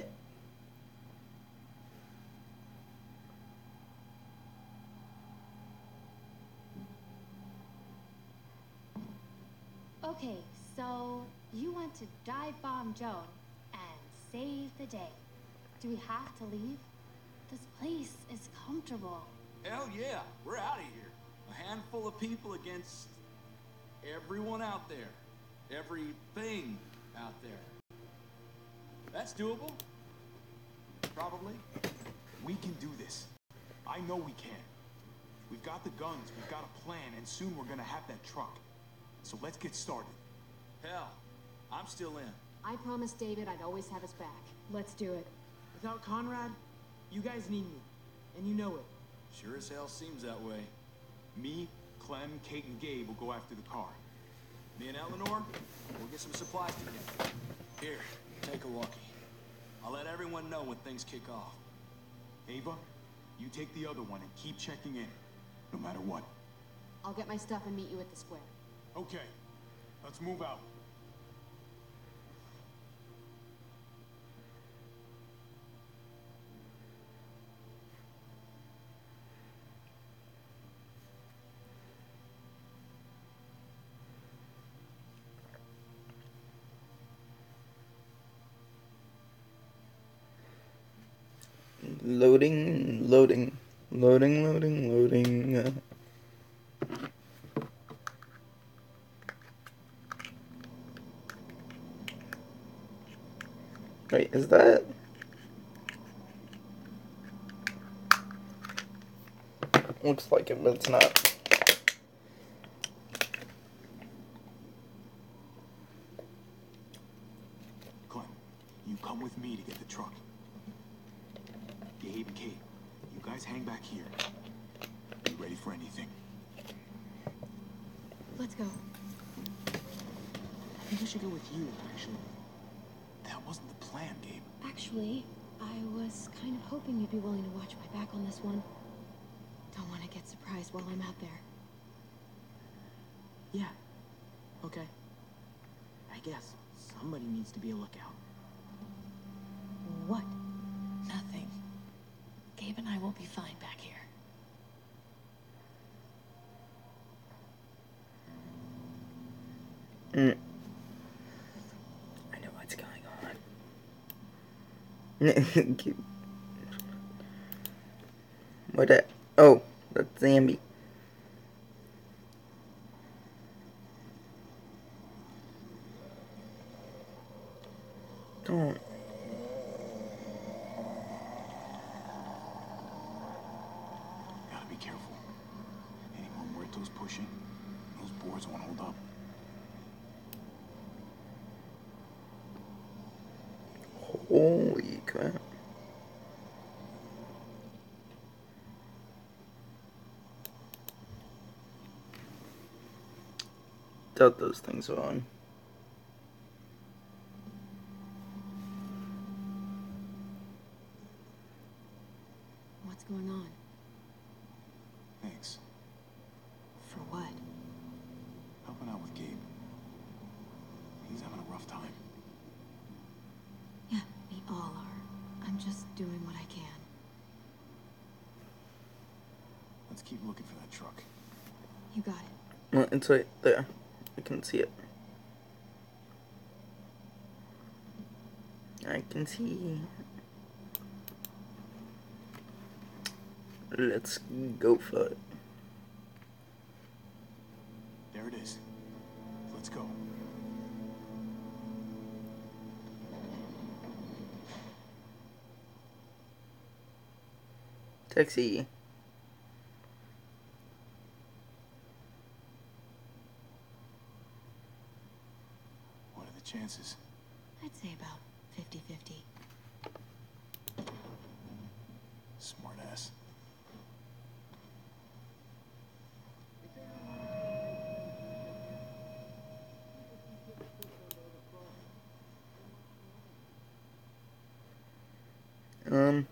Okay, so you want to dive bomb Joan and save the day. Do we have to leave? This place is comfortable. Hell yeah, we're out of here. A handful of people against everyone out there. Everything out there. That's doable. Probably. We can do this. I know we can. We've got the guns, we've got a plan, and soon we're gonna have that truck. So let's get started. Hell, I'm still in. I promised David I'd always have his back. Let's do it. Without Conrad, you guys need me. And you know it. Sure as hell seems that way. Me, Clem, Kate, and Gabe will go after the car. Me and Eleanor, we'll get some supplies together. Here, take a walkie. I'll let everyone know when things kick off. Ava, you take the other one and keep checking in, no matter what. I'll get my stuff and meet you at the square. Okay, let's move out. Loading, loading, loading, loading, loading. Uh. Wait, is that? Looks like it, but it's not. Clem, you come with me to get the truck. Gabe, Kate, you guys hang back here. Be ready for anything. Let's go. I think I should go with you, actually. That wasn't the plan, Gabe. Actually, I was kind of hoping you'd be willing to watch my back on this one. Don't want to get surprised while I'm out there. Yeah. Okay. I guess somebody needs to be a lookout. What? Nothing. Gabe and I will be fine back here. Mm. I know what's going on. What that? Oh, that's Zambi. Don't. Gotta be careful. Any more Muertos pushing, those boards won't hold up. Holy crap. Doubt those things are on. What's going on? Thanks. For what? Helping out with Gabe. He's having a rough time. Yeah, we all are. I'm just doing what I can. Let's keep looking for that truck. You got it. Well, it's right there. I can see it. I can see. Let's go for it. There it is. Let's go. Taxi. What are the chances? I'd say about fifty fifty. Smart ass. Um.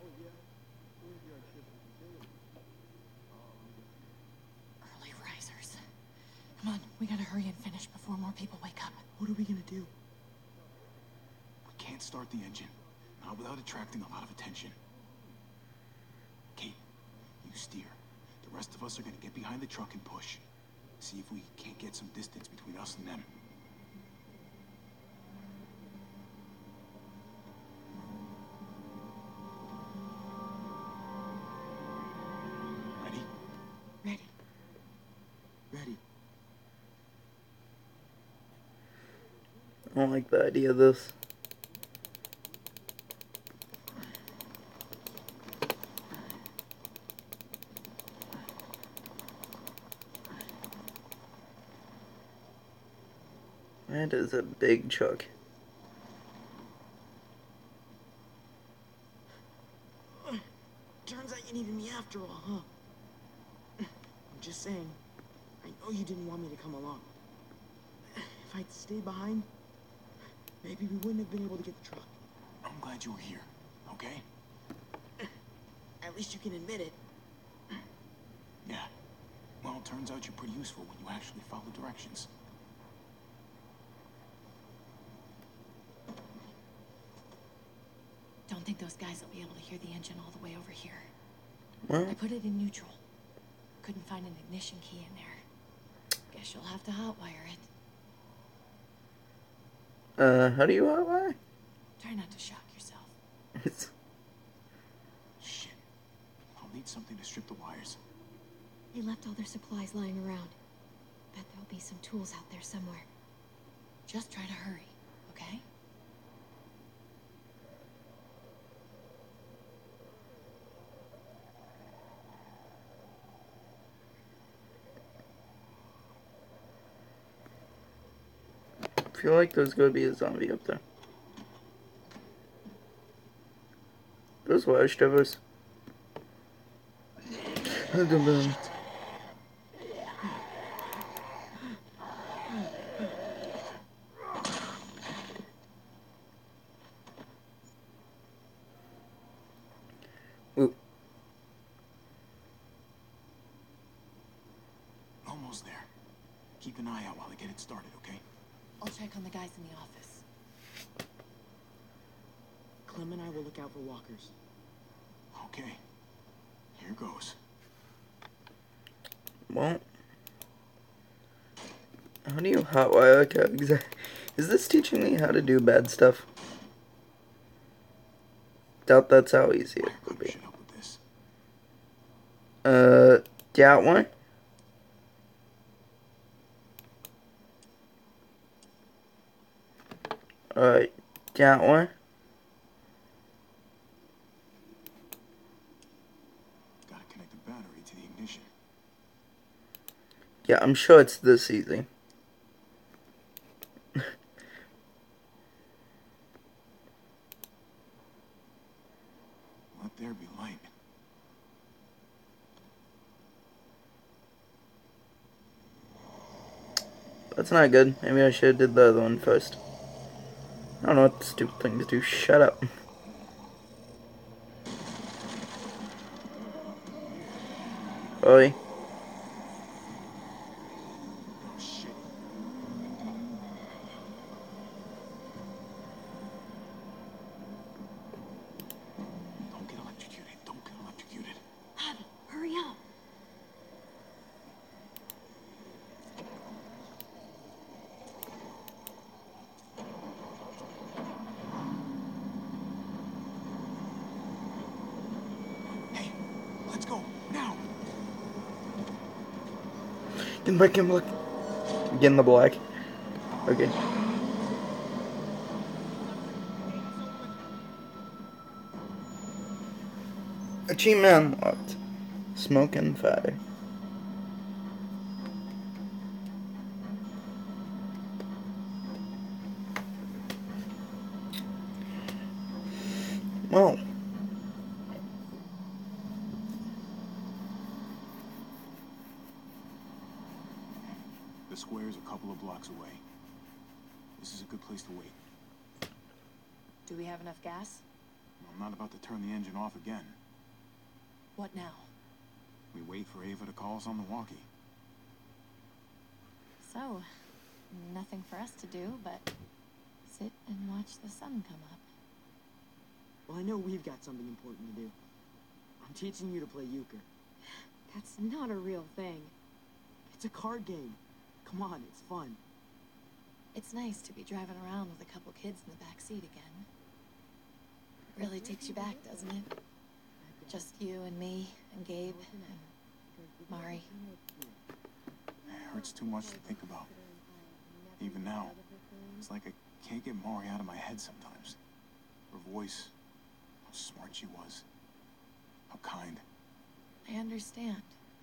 Early risers. Come on, we gotta hurry and finish before more people wake up. What are we gonna do? We can't start the engine. Not without attracting a lot of attention. Kate, you steer. The rest of us are gonna get behind the truck and push. See if we can't get some distance between us and them. Ready? Ready. Ready. I don't like the idea of this. That is a big truck. Turns out you needed me after all, huh? I'm just saying, I know you didn't want me to come along. If I'd stayed behind, maybe we wouldn't have been able to get the truck. I'm glad you were here, okay? At least you can admit it. Yeah. Well, it turns out you're pretty useful when you actually follow directions. Don't think those guys will be able to hear the engine all the way over here. What? I put it in neutral. Couldn't find an ignition key in there. Guess you'll have to hotwire it. Uh, how do you hotwire? Try not to shock yourself. It's Shit. I'll need something to strip the wires. They left all their supplies lying around. Bet there'll be some tools out there somewhere. Just try to hurry, okay? I feel like there's gonna be a zombie up there. Those wire strippers. Ooh. Almost there. Keep an eye out while I get it started, okay? I'll check on the guys in the office. Clem and I will look out for walkers. Okay. Here goes. Well, how do you hotwire a car? Exactly. Is this teaching me how to do bad stuff? Doubt that's how easy it would be. Should help with this. Uh, that one? Alright, that one. Gotta connect the battery to the ignition. Yeah, I'm sure it's this easy. Let there be light. That's not good. Maybe I should have did the other one first. I don't know what stupid thing to do. Shut up. Oi. Oh, shit. Don't get electrocuted. Don't get electrocuted. Javi, hurry up. Get back in black. Get in the black. Okay. Achievement unlocked. Smoke and fire. Well. The square's a couple of blocks away. This is a good place to wait. Do we have enough gas? I'm not about to turn the engine off again. What now? We wait for Ava to call us on the walkie. So, nothing for us to do but sit and watch the sun come up. Well, I know we've got something important to do. I'm teaching you to play euchre. That's not a real thing. It's a card game. Come on, it's fun. It's nice to be driving around with a couple kids in the back seat again. Really takes you back, doesn't it? Just you and me and Gabe and Mari. It hurts too much to think about. Even now, it's like I can't get Mari out of my head sometimes. Her voice, how smart she was, how kind. I understand.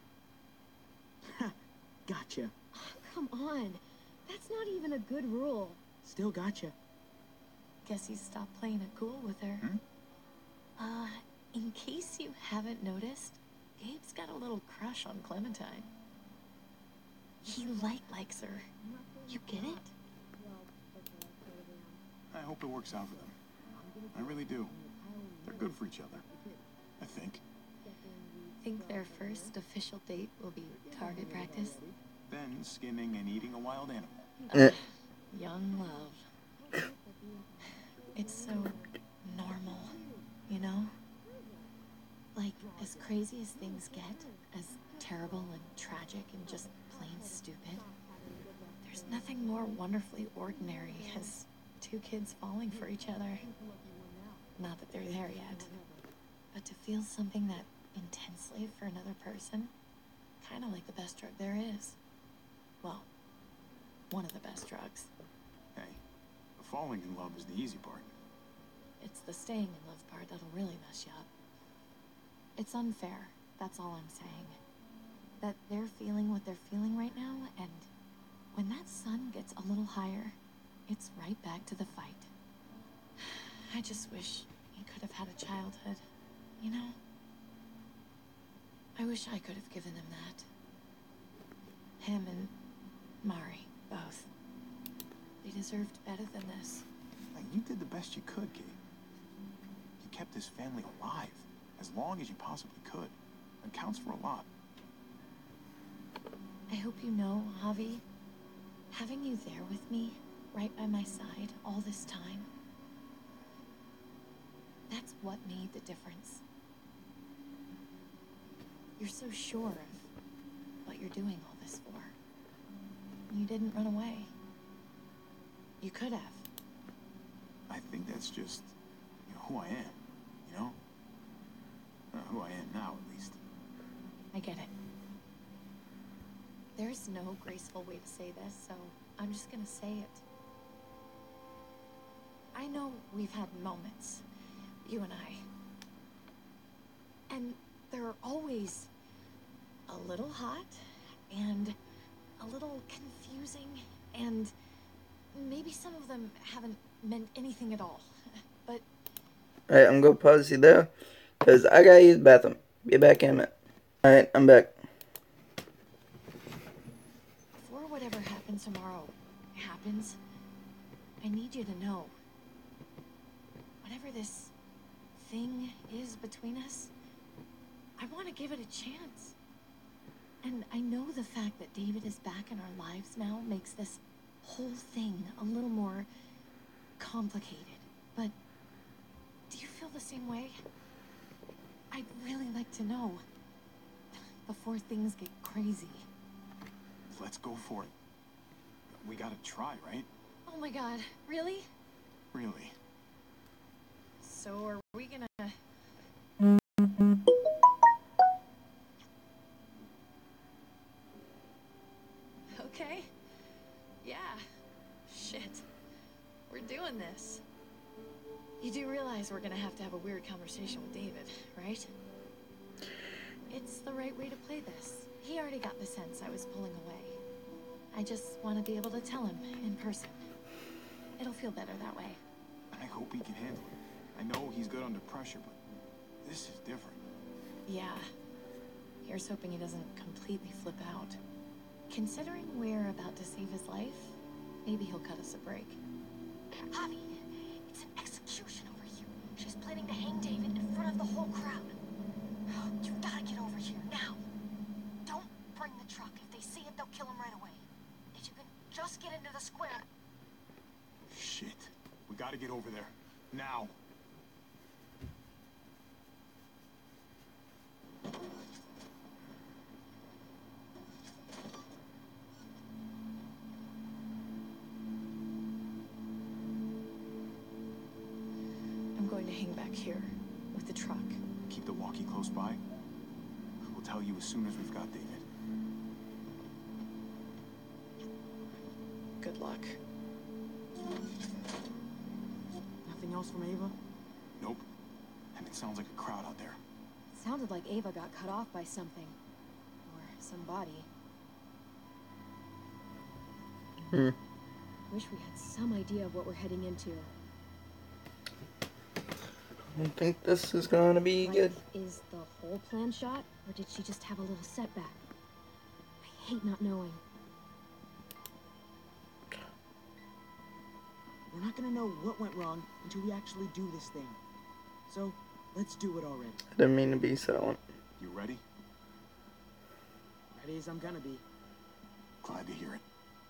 Gotcha. Oh, come on. That's not even a good rule. Still gotcha. Guess he stopped playing it cool with her. Hmm? Uh, in case you haven't noticed, Gabe's got a little crush on Clementine. He like likes her. You get it? I hope it works out for them. I really do. They're good for each other. I think. Think their first official date will be target practice? Then skinning and eating a wild animal. Eh. Young love. It's so normal, you know? Like, as crazy as things get, as terrible and tragic and just plain stupid, there's nothing more wonderfully ordinary as two kids falling for each other. Not that they're there yet, but to feel something that intensely for another person, kind of like the best drug there is. Well, one of the best drugs. Hey, the falling in love is the easy part. It's the staying in love part that'll really mess you up. It's unfair, that's all I'm saying. That they're feeling what they're feeling right now, and when that sun gets a little higher, it's right back to the fight. I just wish he could have had a childhood, you know? I wish I could have given him that. Him and Mari, both. They deserved better than this. Like, you did the best you could, Kate. You kept this family alive as long as you possibly could. It counts for a lot. I hope you know, Javi, having you there with me, right by my side, all this time, that's what made the difference. You're so sure of what you're doing all this for. You didn't run away. You could have. I think that's just, you know, who I am, you know? Uh, who I am now, at least. I get it. There's no graceful way to say this, so I'm just gonna say it. I know we've had moments, you and I. And they're always a little hot, and a little confusing, and maybe some of them haven't meant anything at all. But Alright, I'm gonna pause you there, because I gotta use the bathroom. Be back in a minute. Alright, I'm back. before whatever happens tomorrow happens, I need you to know. Whatever this thing is between us, I want to give it a chance. And I know the fact that David is back in our lives now makes this whole thing a little more complicated. But do you feel the same way? I'd really like to know before things get crazy. Let's go for it. We gotta try, right? Oh my god, really? Really. So are we gonna... conversation with David, right? It's the right way to play this. He already got the sense I was pulling away. I just want to be able to tell him in person. It'll feel better that way. I hope he can handle it. I know he's good under pressure, but this is different. Yeah. Here's hoping he doesn't completely flip out. Considering we're about to save his life, maybe he'll cut us a break. Javi, it's an execution over here. She's planning to hang David in front of the whole crowd. You gotta get over here now. Don't bring the truck. If they see it, they'll kill him right away. If you can just get into the square. Shit. We gotta get over there. Now. I'm going to hang back here with the truck. Keep the walkie close by. We'll tell you as soon as we've got David. Good luck. Nothing else from Ava? Nope. And it sounds like a crowd out there. Sounded like Ava got cut off by something. Or somebody. Hmm. Wish we had some idea of what we're heading into. I don't think this is gonna be Like, good. is the whole plan shot? Or did she just have a little setback? I hate not knowing. We're not gonna know what went wrong until we actually do this thing. So, let's do it already. I didn't mean to be silent. You ready? Ready as I'm gonna be. Glad to hear it.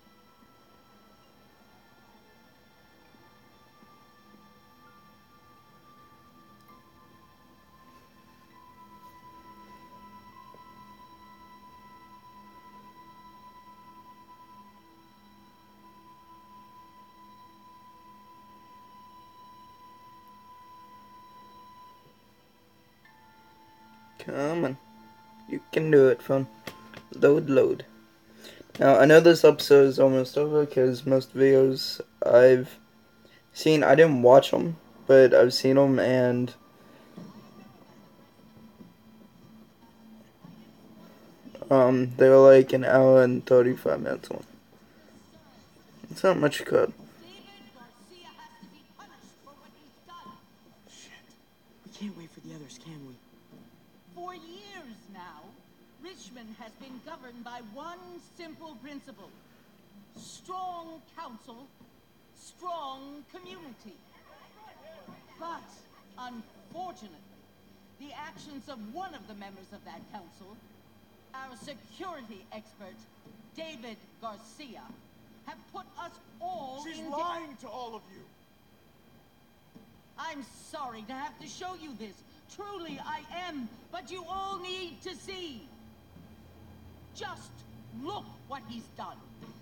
Come on. You can do it, phone. Load, load. Now, I know this episode is almost over because most videos I've seen, I didn't watch them, but I've seen them and um, they were like an hour and thirty-five minutes long. It's not much good. We can't wait for the others, can we? For years now, Richmond has been governed by one simple principle. Strong council, strong community. But, unfortunately, the actions of one of the members of that council, our security expert, David Garcia, have put us all She's in... lying to all of you. I'm sorry to have to show you this. Truly, I am, but you all need to see. Just look what he's done.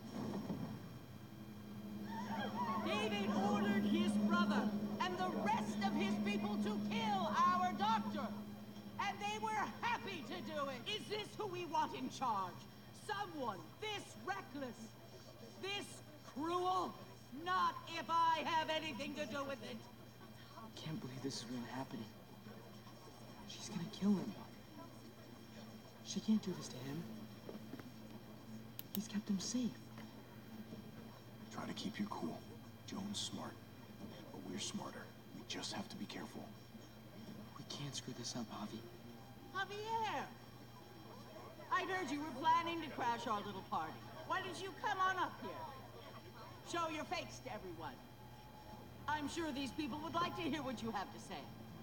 David ordered his brother and the rest of his people to kill our doctor. And they were happy to do it. Is this who we want in charge? Someone this reckless, this cruel? Not if I have anything to do with it. Can't believe this is really happening. She's gonna kill him. She can't do this to him. He's kept him safe. Try to keep your cool. Joan's smart, but we're smarter. We just have to be careful. We can't screw this up, Javi. Javier! I'd heard you were planning to crash our little party. Why don't you come on up here? Show your face to everyone. I'm sure these people would like to hear what you have to say.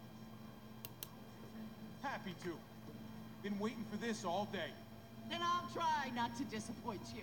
Happy to. Been waiting for this all day. Then I'll try not to disappoint you.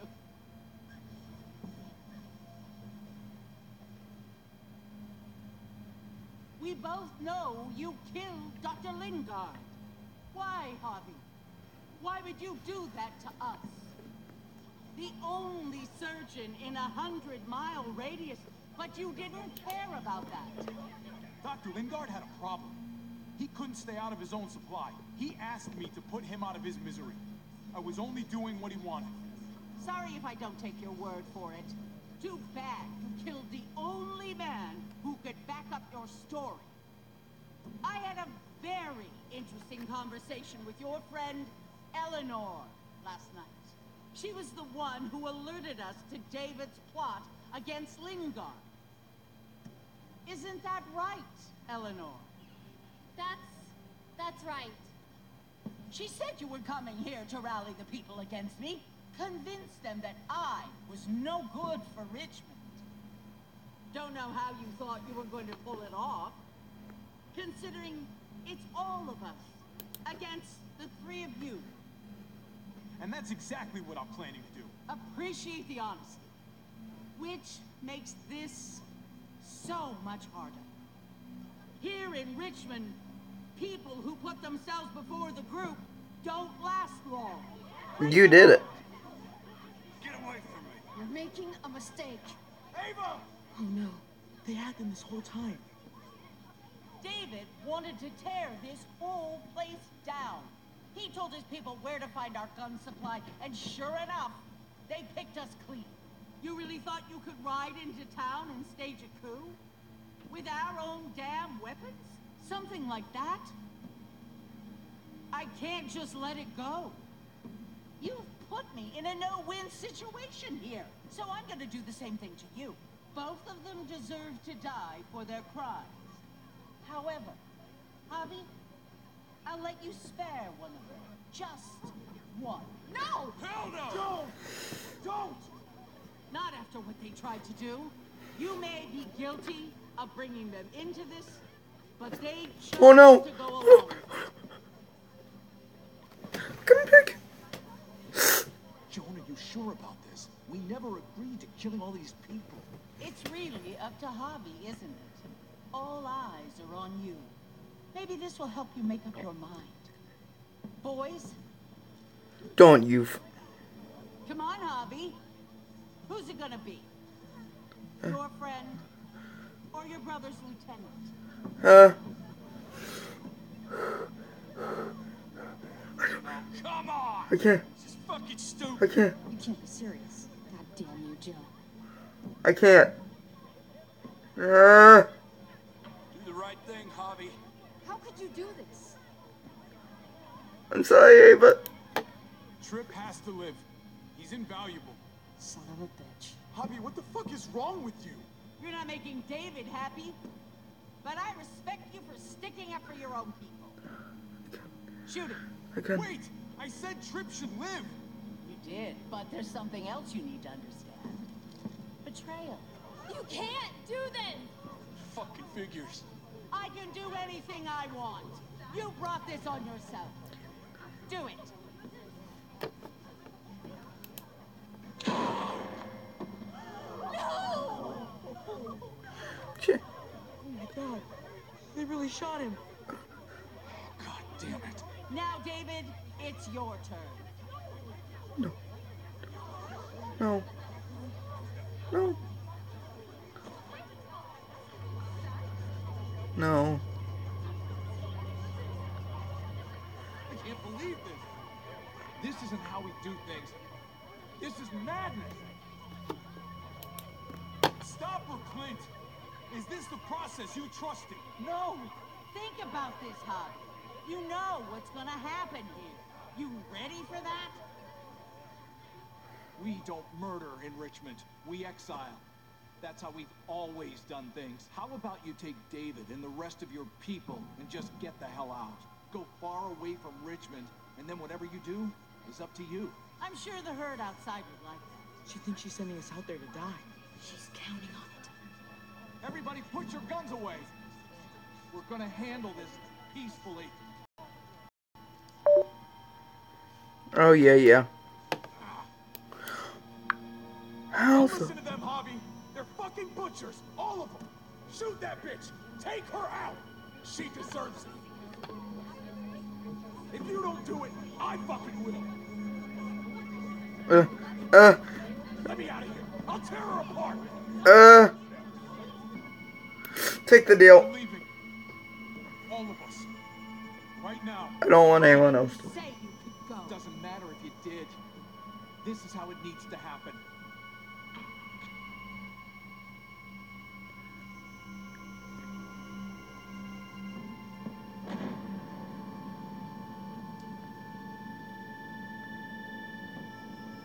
We both know you killed Doctor Lingard. Why, Javi? Why would you do that to us? The only surgeon in a hundred-mile radius, but you didn't care about that. Doctor Lingard had a problem. He couldn't stay out of his own supply. He asked me to put him out of his misery. I was only doing what he wanted. Sorry if I don't take your word for it. Too bad you killed the only man who could back up your story. I had a very interesting conversation with your friend Eleanor last night. She was the one who alerted us to David's plot against Lingard. Isn't that right, Eleanor? That's... that's right. She said you were coming here to rally the people against me, convince them that I was no good for Richmond. Don't know how you thought you were going to pull it off, considering it's all of us against the three of you. And that's exactly what I'm planning to do. Appreciate the honesty, which makes this so much harder. Here in Richmond, people who put themselves before the group don't last long. You did it. Get away from me. You're making a mistake. Ava! Oh no, they had them this whole time. David wanted to tear this whole place down. He told his people where to find our gun supply, and sure enough, they picked us clean. You really thought you could ride into town and stage a coup? With our own damn weapons? Something like that? I can't just let it go. You've put me in a no-win situation here, so I'm gonna do the same thing to you. Both of them deserve to die for their crimes. However, Javi, I'll let you spare one of them. Just one. No! Hell no! Don't! Don't! Not after what they tried to do. You may be guilty of bringing them into this, but they chose Oh no! to go along. Come pick. Joan, are you sure about this? We never agreed to killing all these people. It's really up to Javi, isn't it? All eyes are on you. Maybe this will help you make up your mind. Boys, Don't you? F come on, Javi. Who's it gonna be? Your friend or your brother's lieutenant? uh. Come on! I can't. This is fucking I stupid. can't. You can't be serious. God damn you, Joe. I can't. Uh. Do the right thing, Javi. How could you do this? I'm sorry, Ava. Trip has to live. He's invaluable. Son of a bitch. Javi, what the fuck is wrong with you? You're not making David happy, but I respect you for sticking up for your own people. Shoot him. I can't. Wait! I said Trip should live! You did, but there's something else you need to understand. Betrayal. You can't do this! Fucking figures. I can do anything I want. You brought this on yourself. Do it. Shit. Oh my god, they really shot him. God damn it. Now, David, it's your turn. No. No. No. No. I can't believe this. This isn't how we do things. This is madness. Stop her, Clint. Is this the process you trusted? No! Think about this, Javi. You know what's gonna happen here. You ready for that? We don't murder in Richmond. We exile. That's how we've always done things. How about you take David and the rest of your people and just get the hell out? Go far away from Richmond, and then whatever you do is up to you. I'm sure the herd outside would like that. She thinks she's sending us out there to die. She's counting on it. Everybody put your guns away. We're gonna handle this peacefully. Oh yeah, yeah. How Don't the? listen to them, Javi. They're fucking butchers. All of them. Shoot that bitch. Take her out. She deserves it. If you don't do it, I fucking will. Uh. Uh. Let me out of here. I'll tear her apart. Uh. Take the deal. I'm leaving. All of us. Right now. I don't want anyone else to. Say you could go. Doesn't matter if you did. This is how it needs to happen.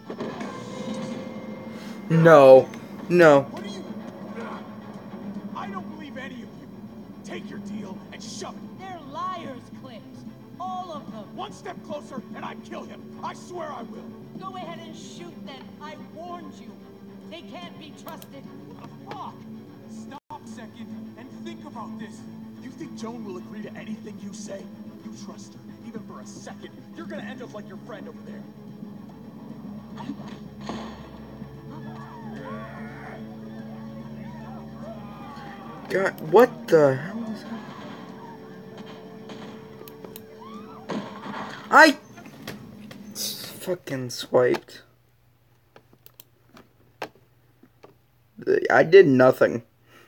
No. No. What are you... I don't believe any of you. Take your deal and shove it. They're liars, Clint. All of them. One step closer and I kill him. I swear I will. Go ahead and shoot them. I warned you. They can't be trusted. Fuck! Stop a second and think about this. You think Joan will agree to anything you say? You trust her, even for a second. You're gonna end up like your friend over there. God, what the hell is that? I fucking swiped. I did nothing.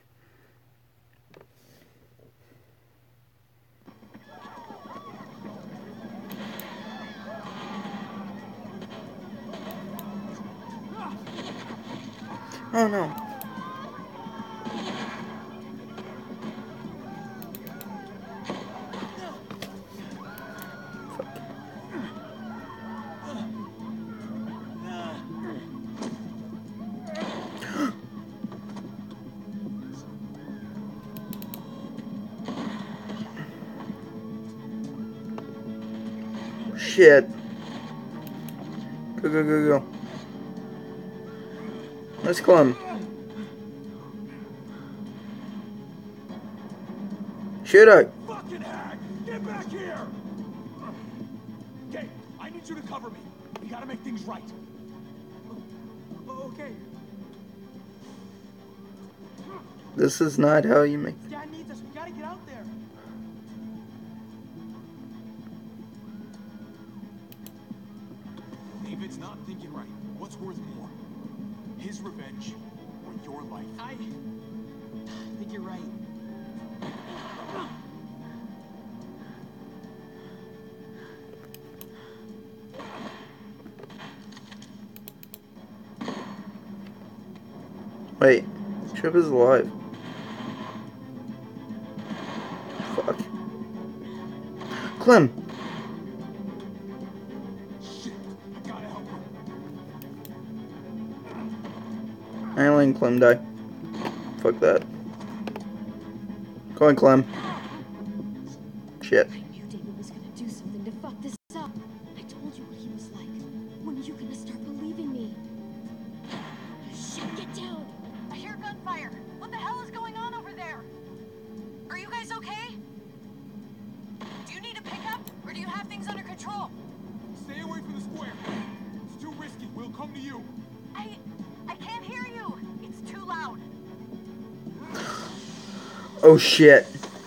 Oh no. Shit. Go, go, go, go. Let's climb. Shoot it. Fucking hag! Get back here! Okay, I need you to cover me. We gotta make things right. Okay. This is not how you make. Dad needs us. We gotta get out there. David's not thinking right. What's worth more? His revenge or your life? I think you're right. Wait, Trip is alive. Fuck. Clem. Shit, I gotta help her. I ain't letting Clem die. Fuck that. Go on, Clem. Shit. I knew David was gonna do something to fuck this up. I told you what he was like. When are you gonna start believing me? Shit, get down! I hear gunfire. What the hell is going on over there? Are you guys okay? Do you need a pickup, or do you have things under control? Stay away from the square. It's too risky. We'll come to you. I... I can't hear you. It's too loud. Oh shit.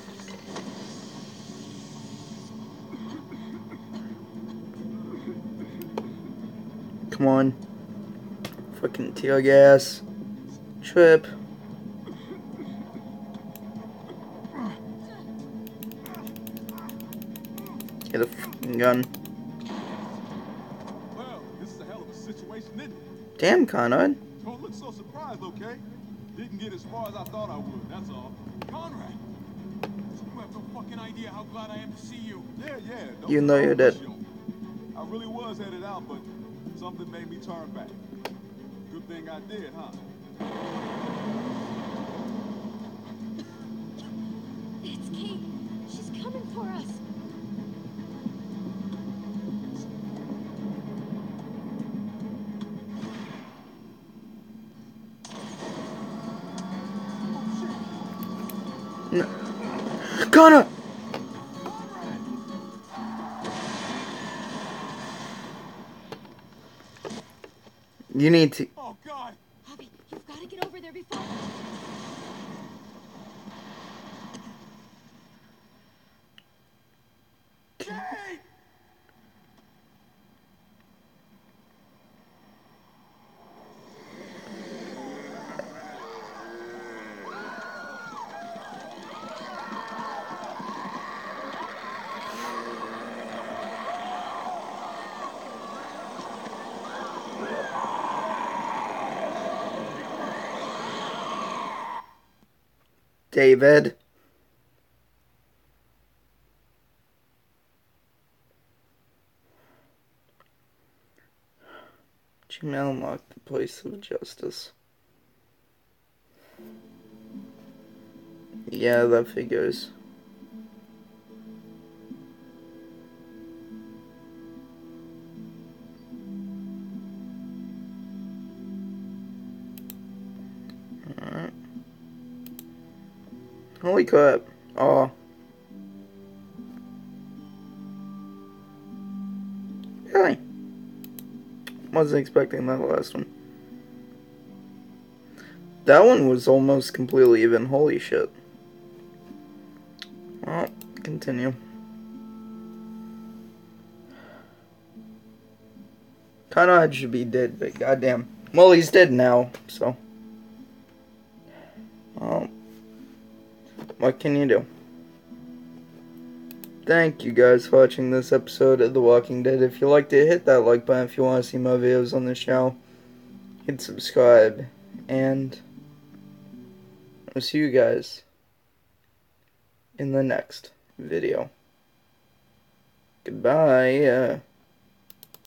Come on. Fucking tear gas. Trip. Get a fucking gun. Well, this is a hell of a situation, isn't it? Damn, Conrad. Don't look so surprised, okay? Didn't get as far as I thought I would, that's all. Conrad! You have no fucking idea how glad I am to see you. Yeah, yeah. Don't You know you're dead. I really was headed out, but something made me turn back. Good thing I did, huh? It's Kate. She's coming for us. No. Connor! You need to. Oh, God! Javi, you've got to get over there before... Kate! David. She may unlock the place of justice. Yeah, that figures. Alright. Holy crap. Oh. Really? Wasn't expecting that last one. That one was almost completely even. Holy shit. Well, continue. Conrad should be dead, but goddamn. Well, he's dead now, so. Well, what can you do? Thank you guys for watching this episode of The Walking Dead. If you liked it, hit that like button. If you want to see more videos on the show, hit subscribe. And I'll see you guys in the next video. Goodbye. Uh,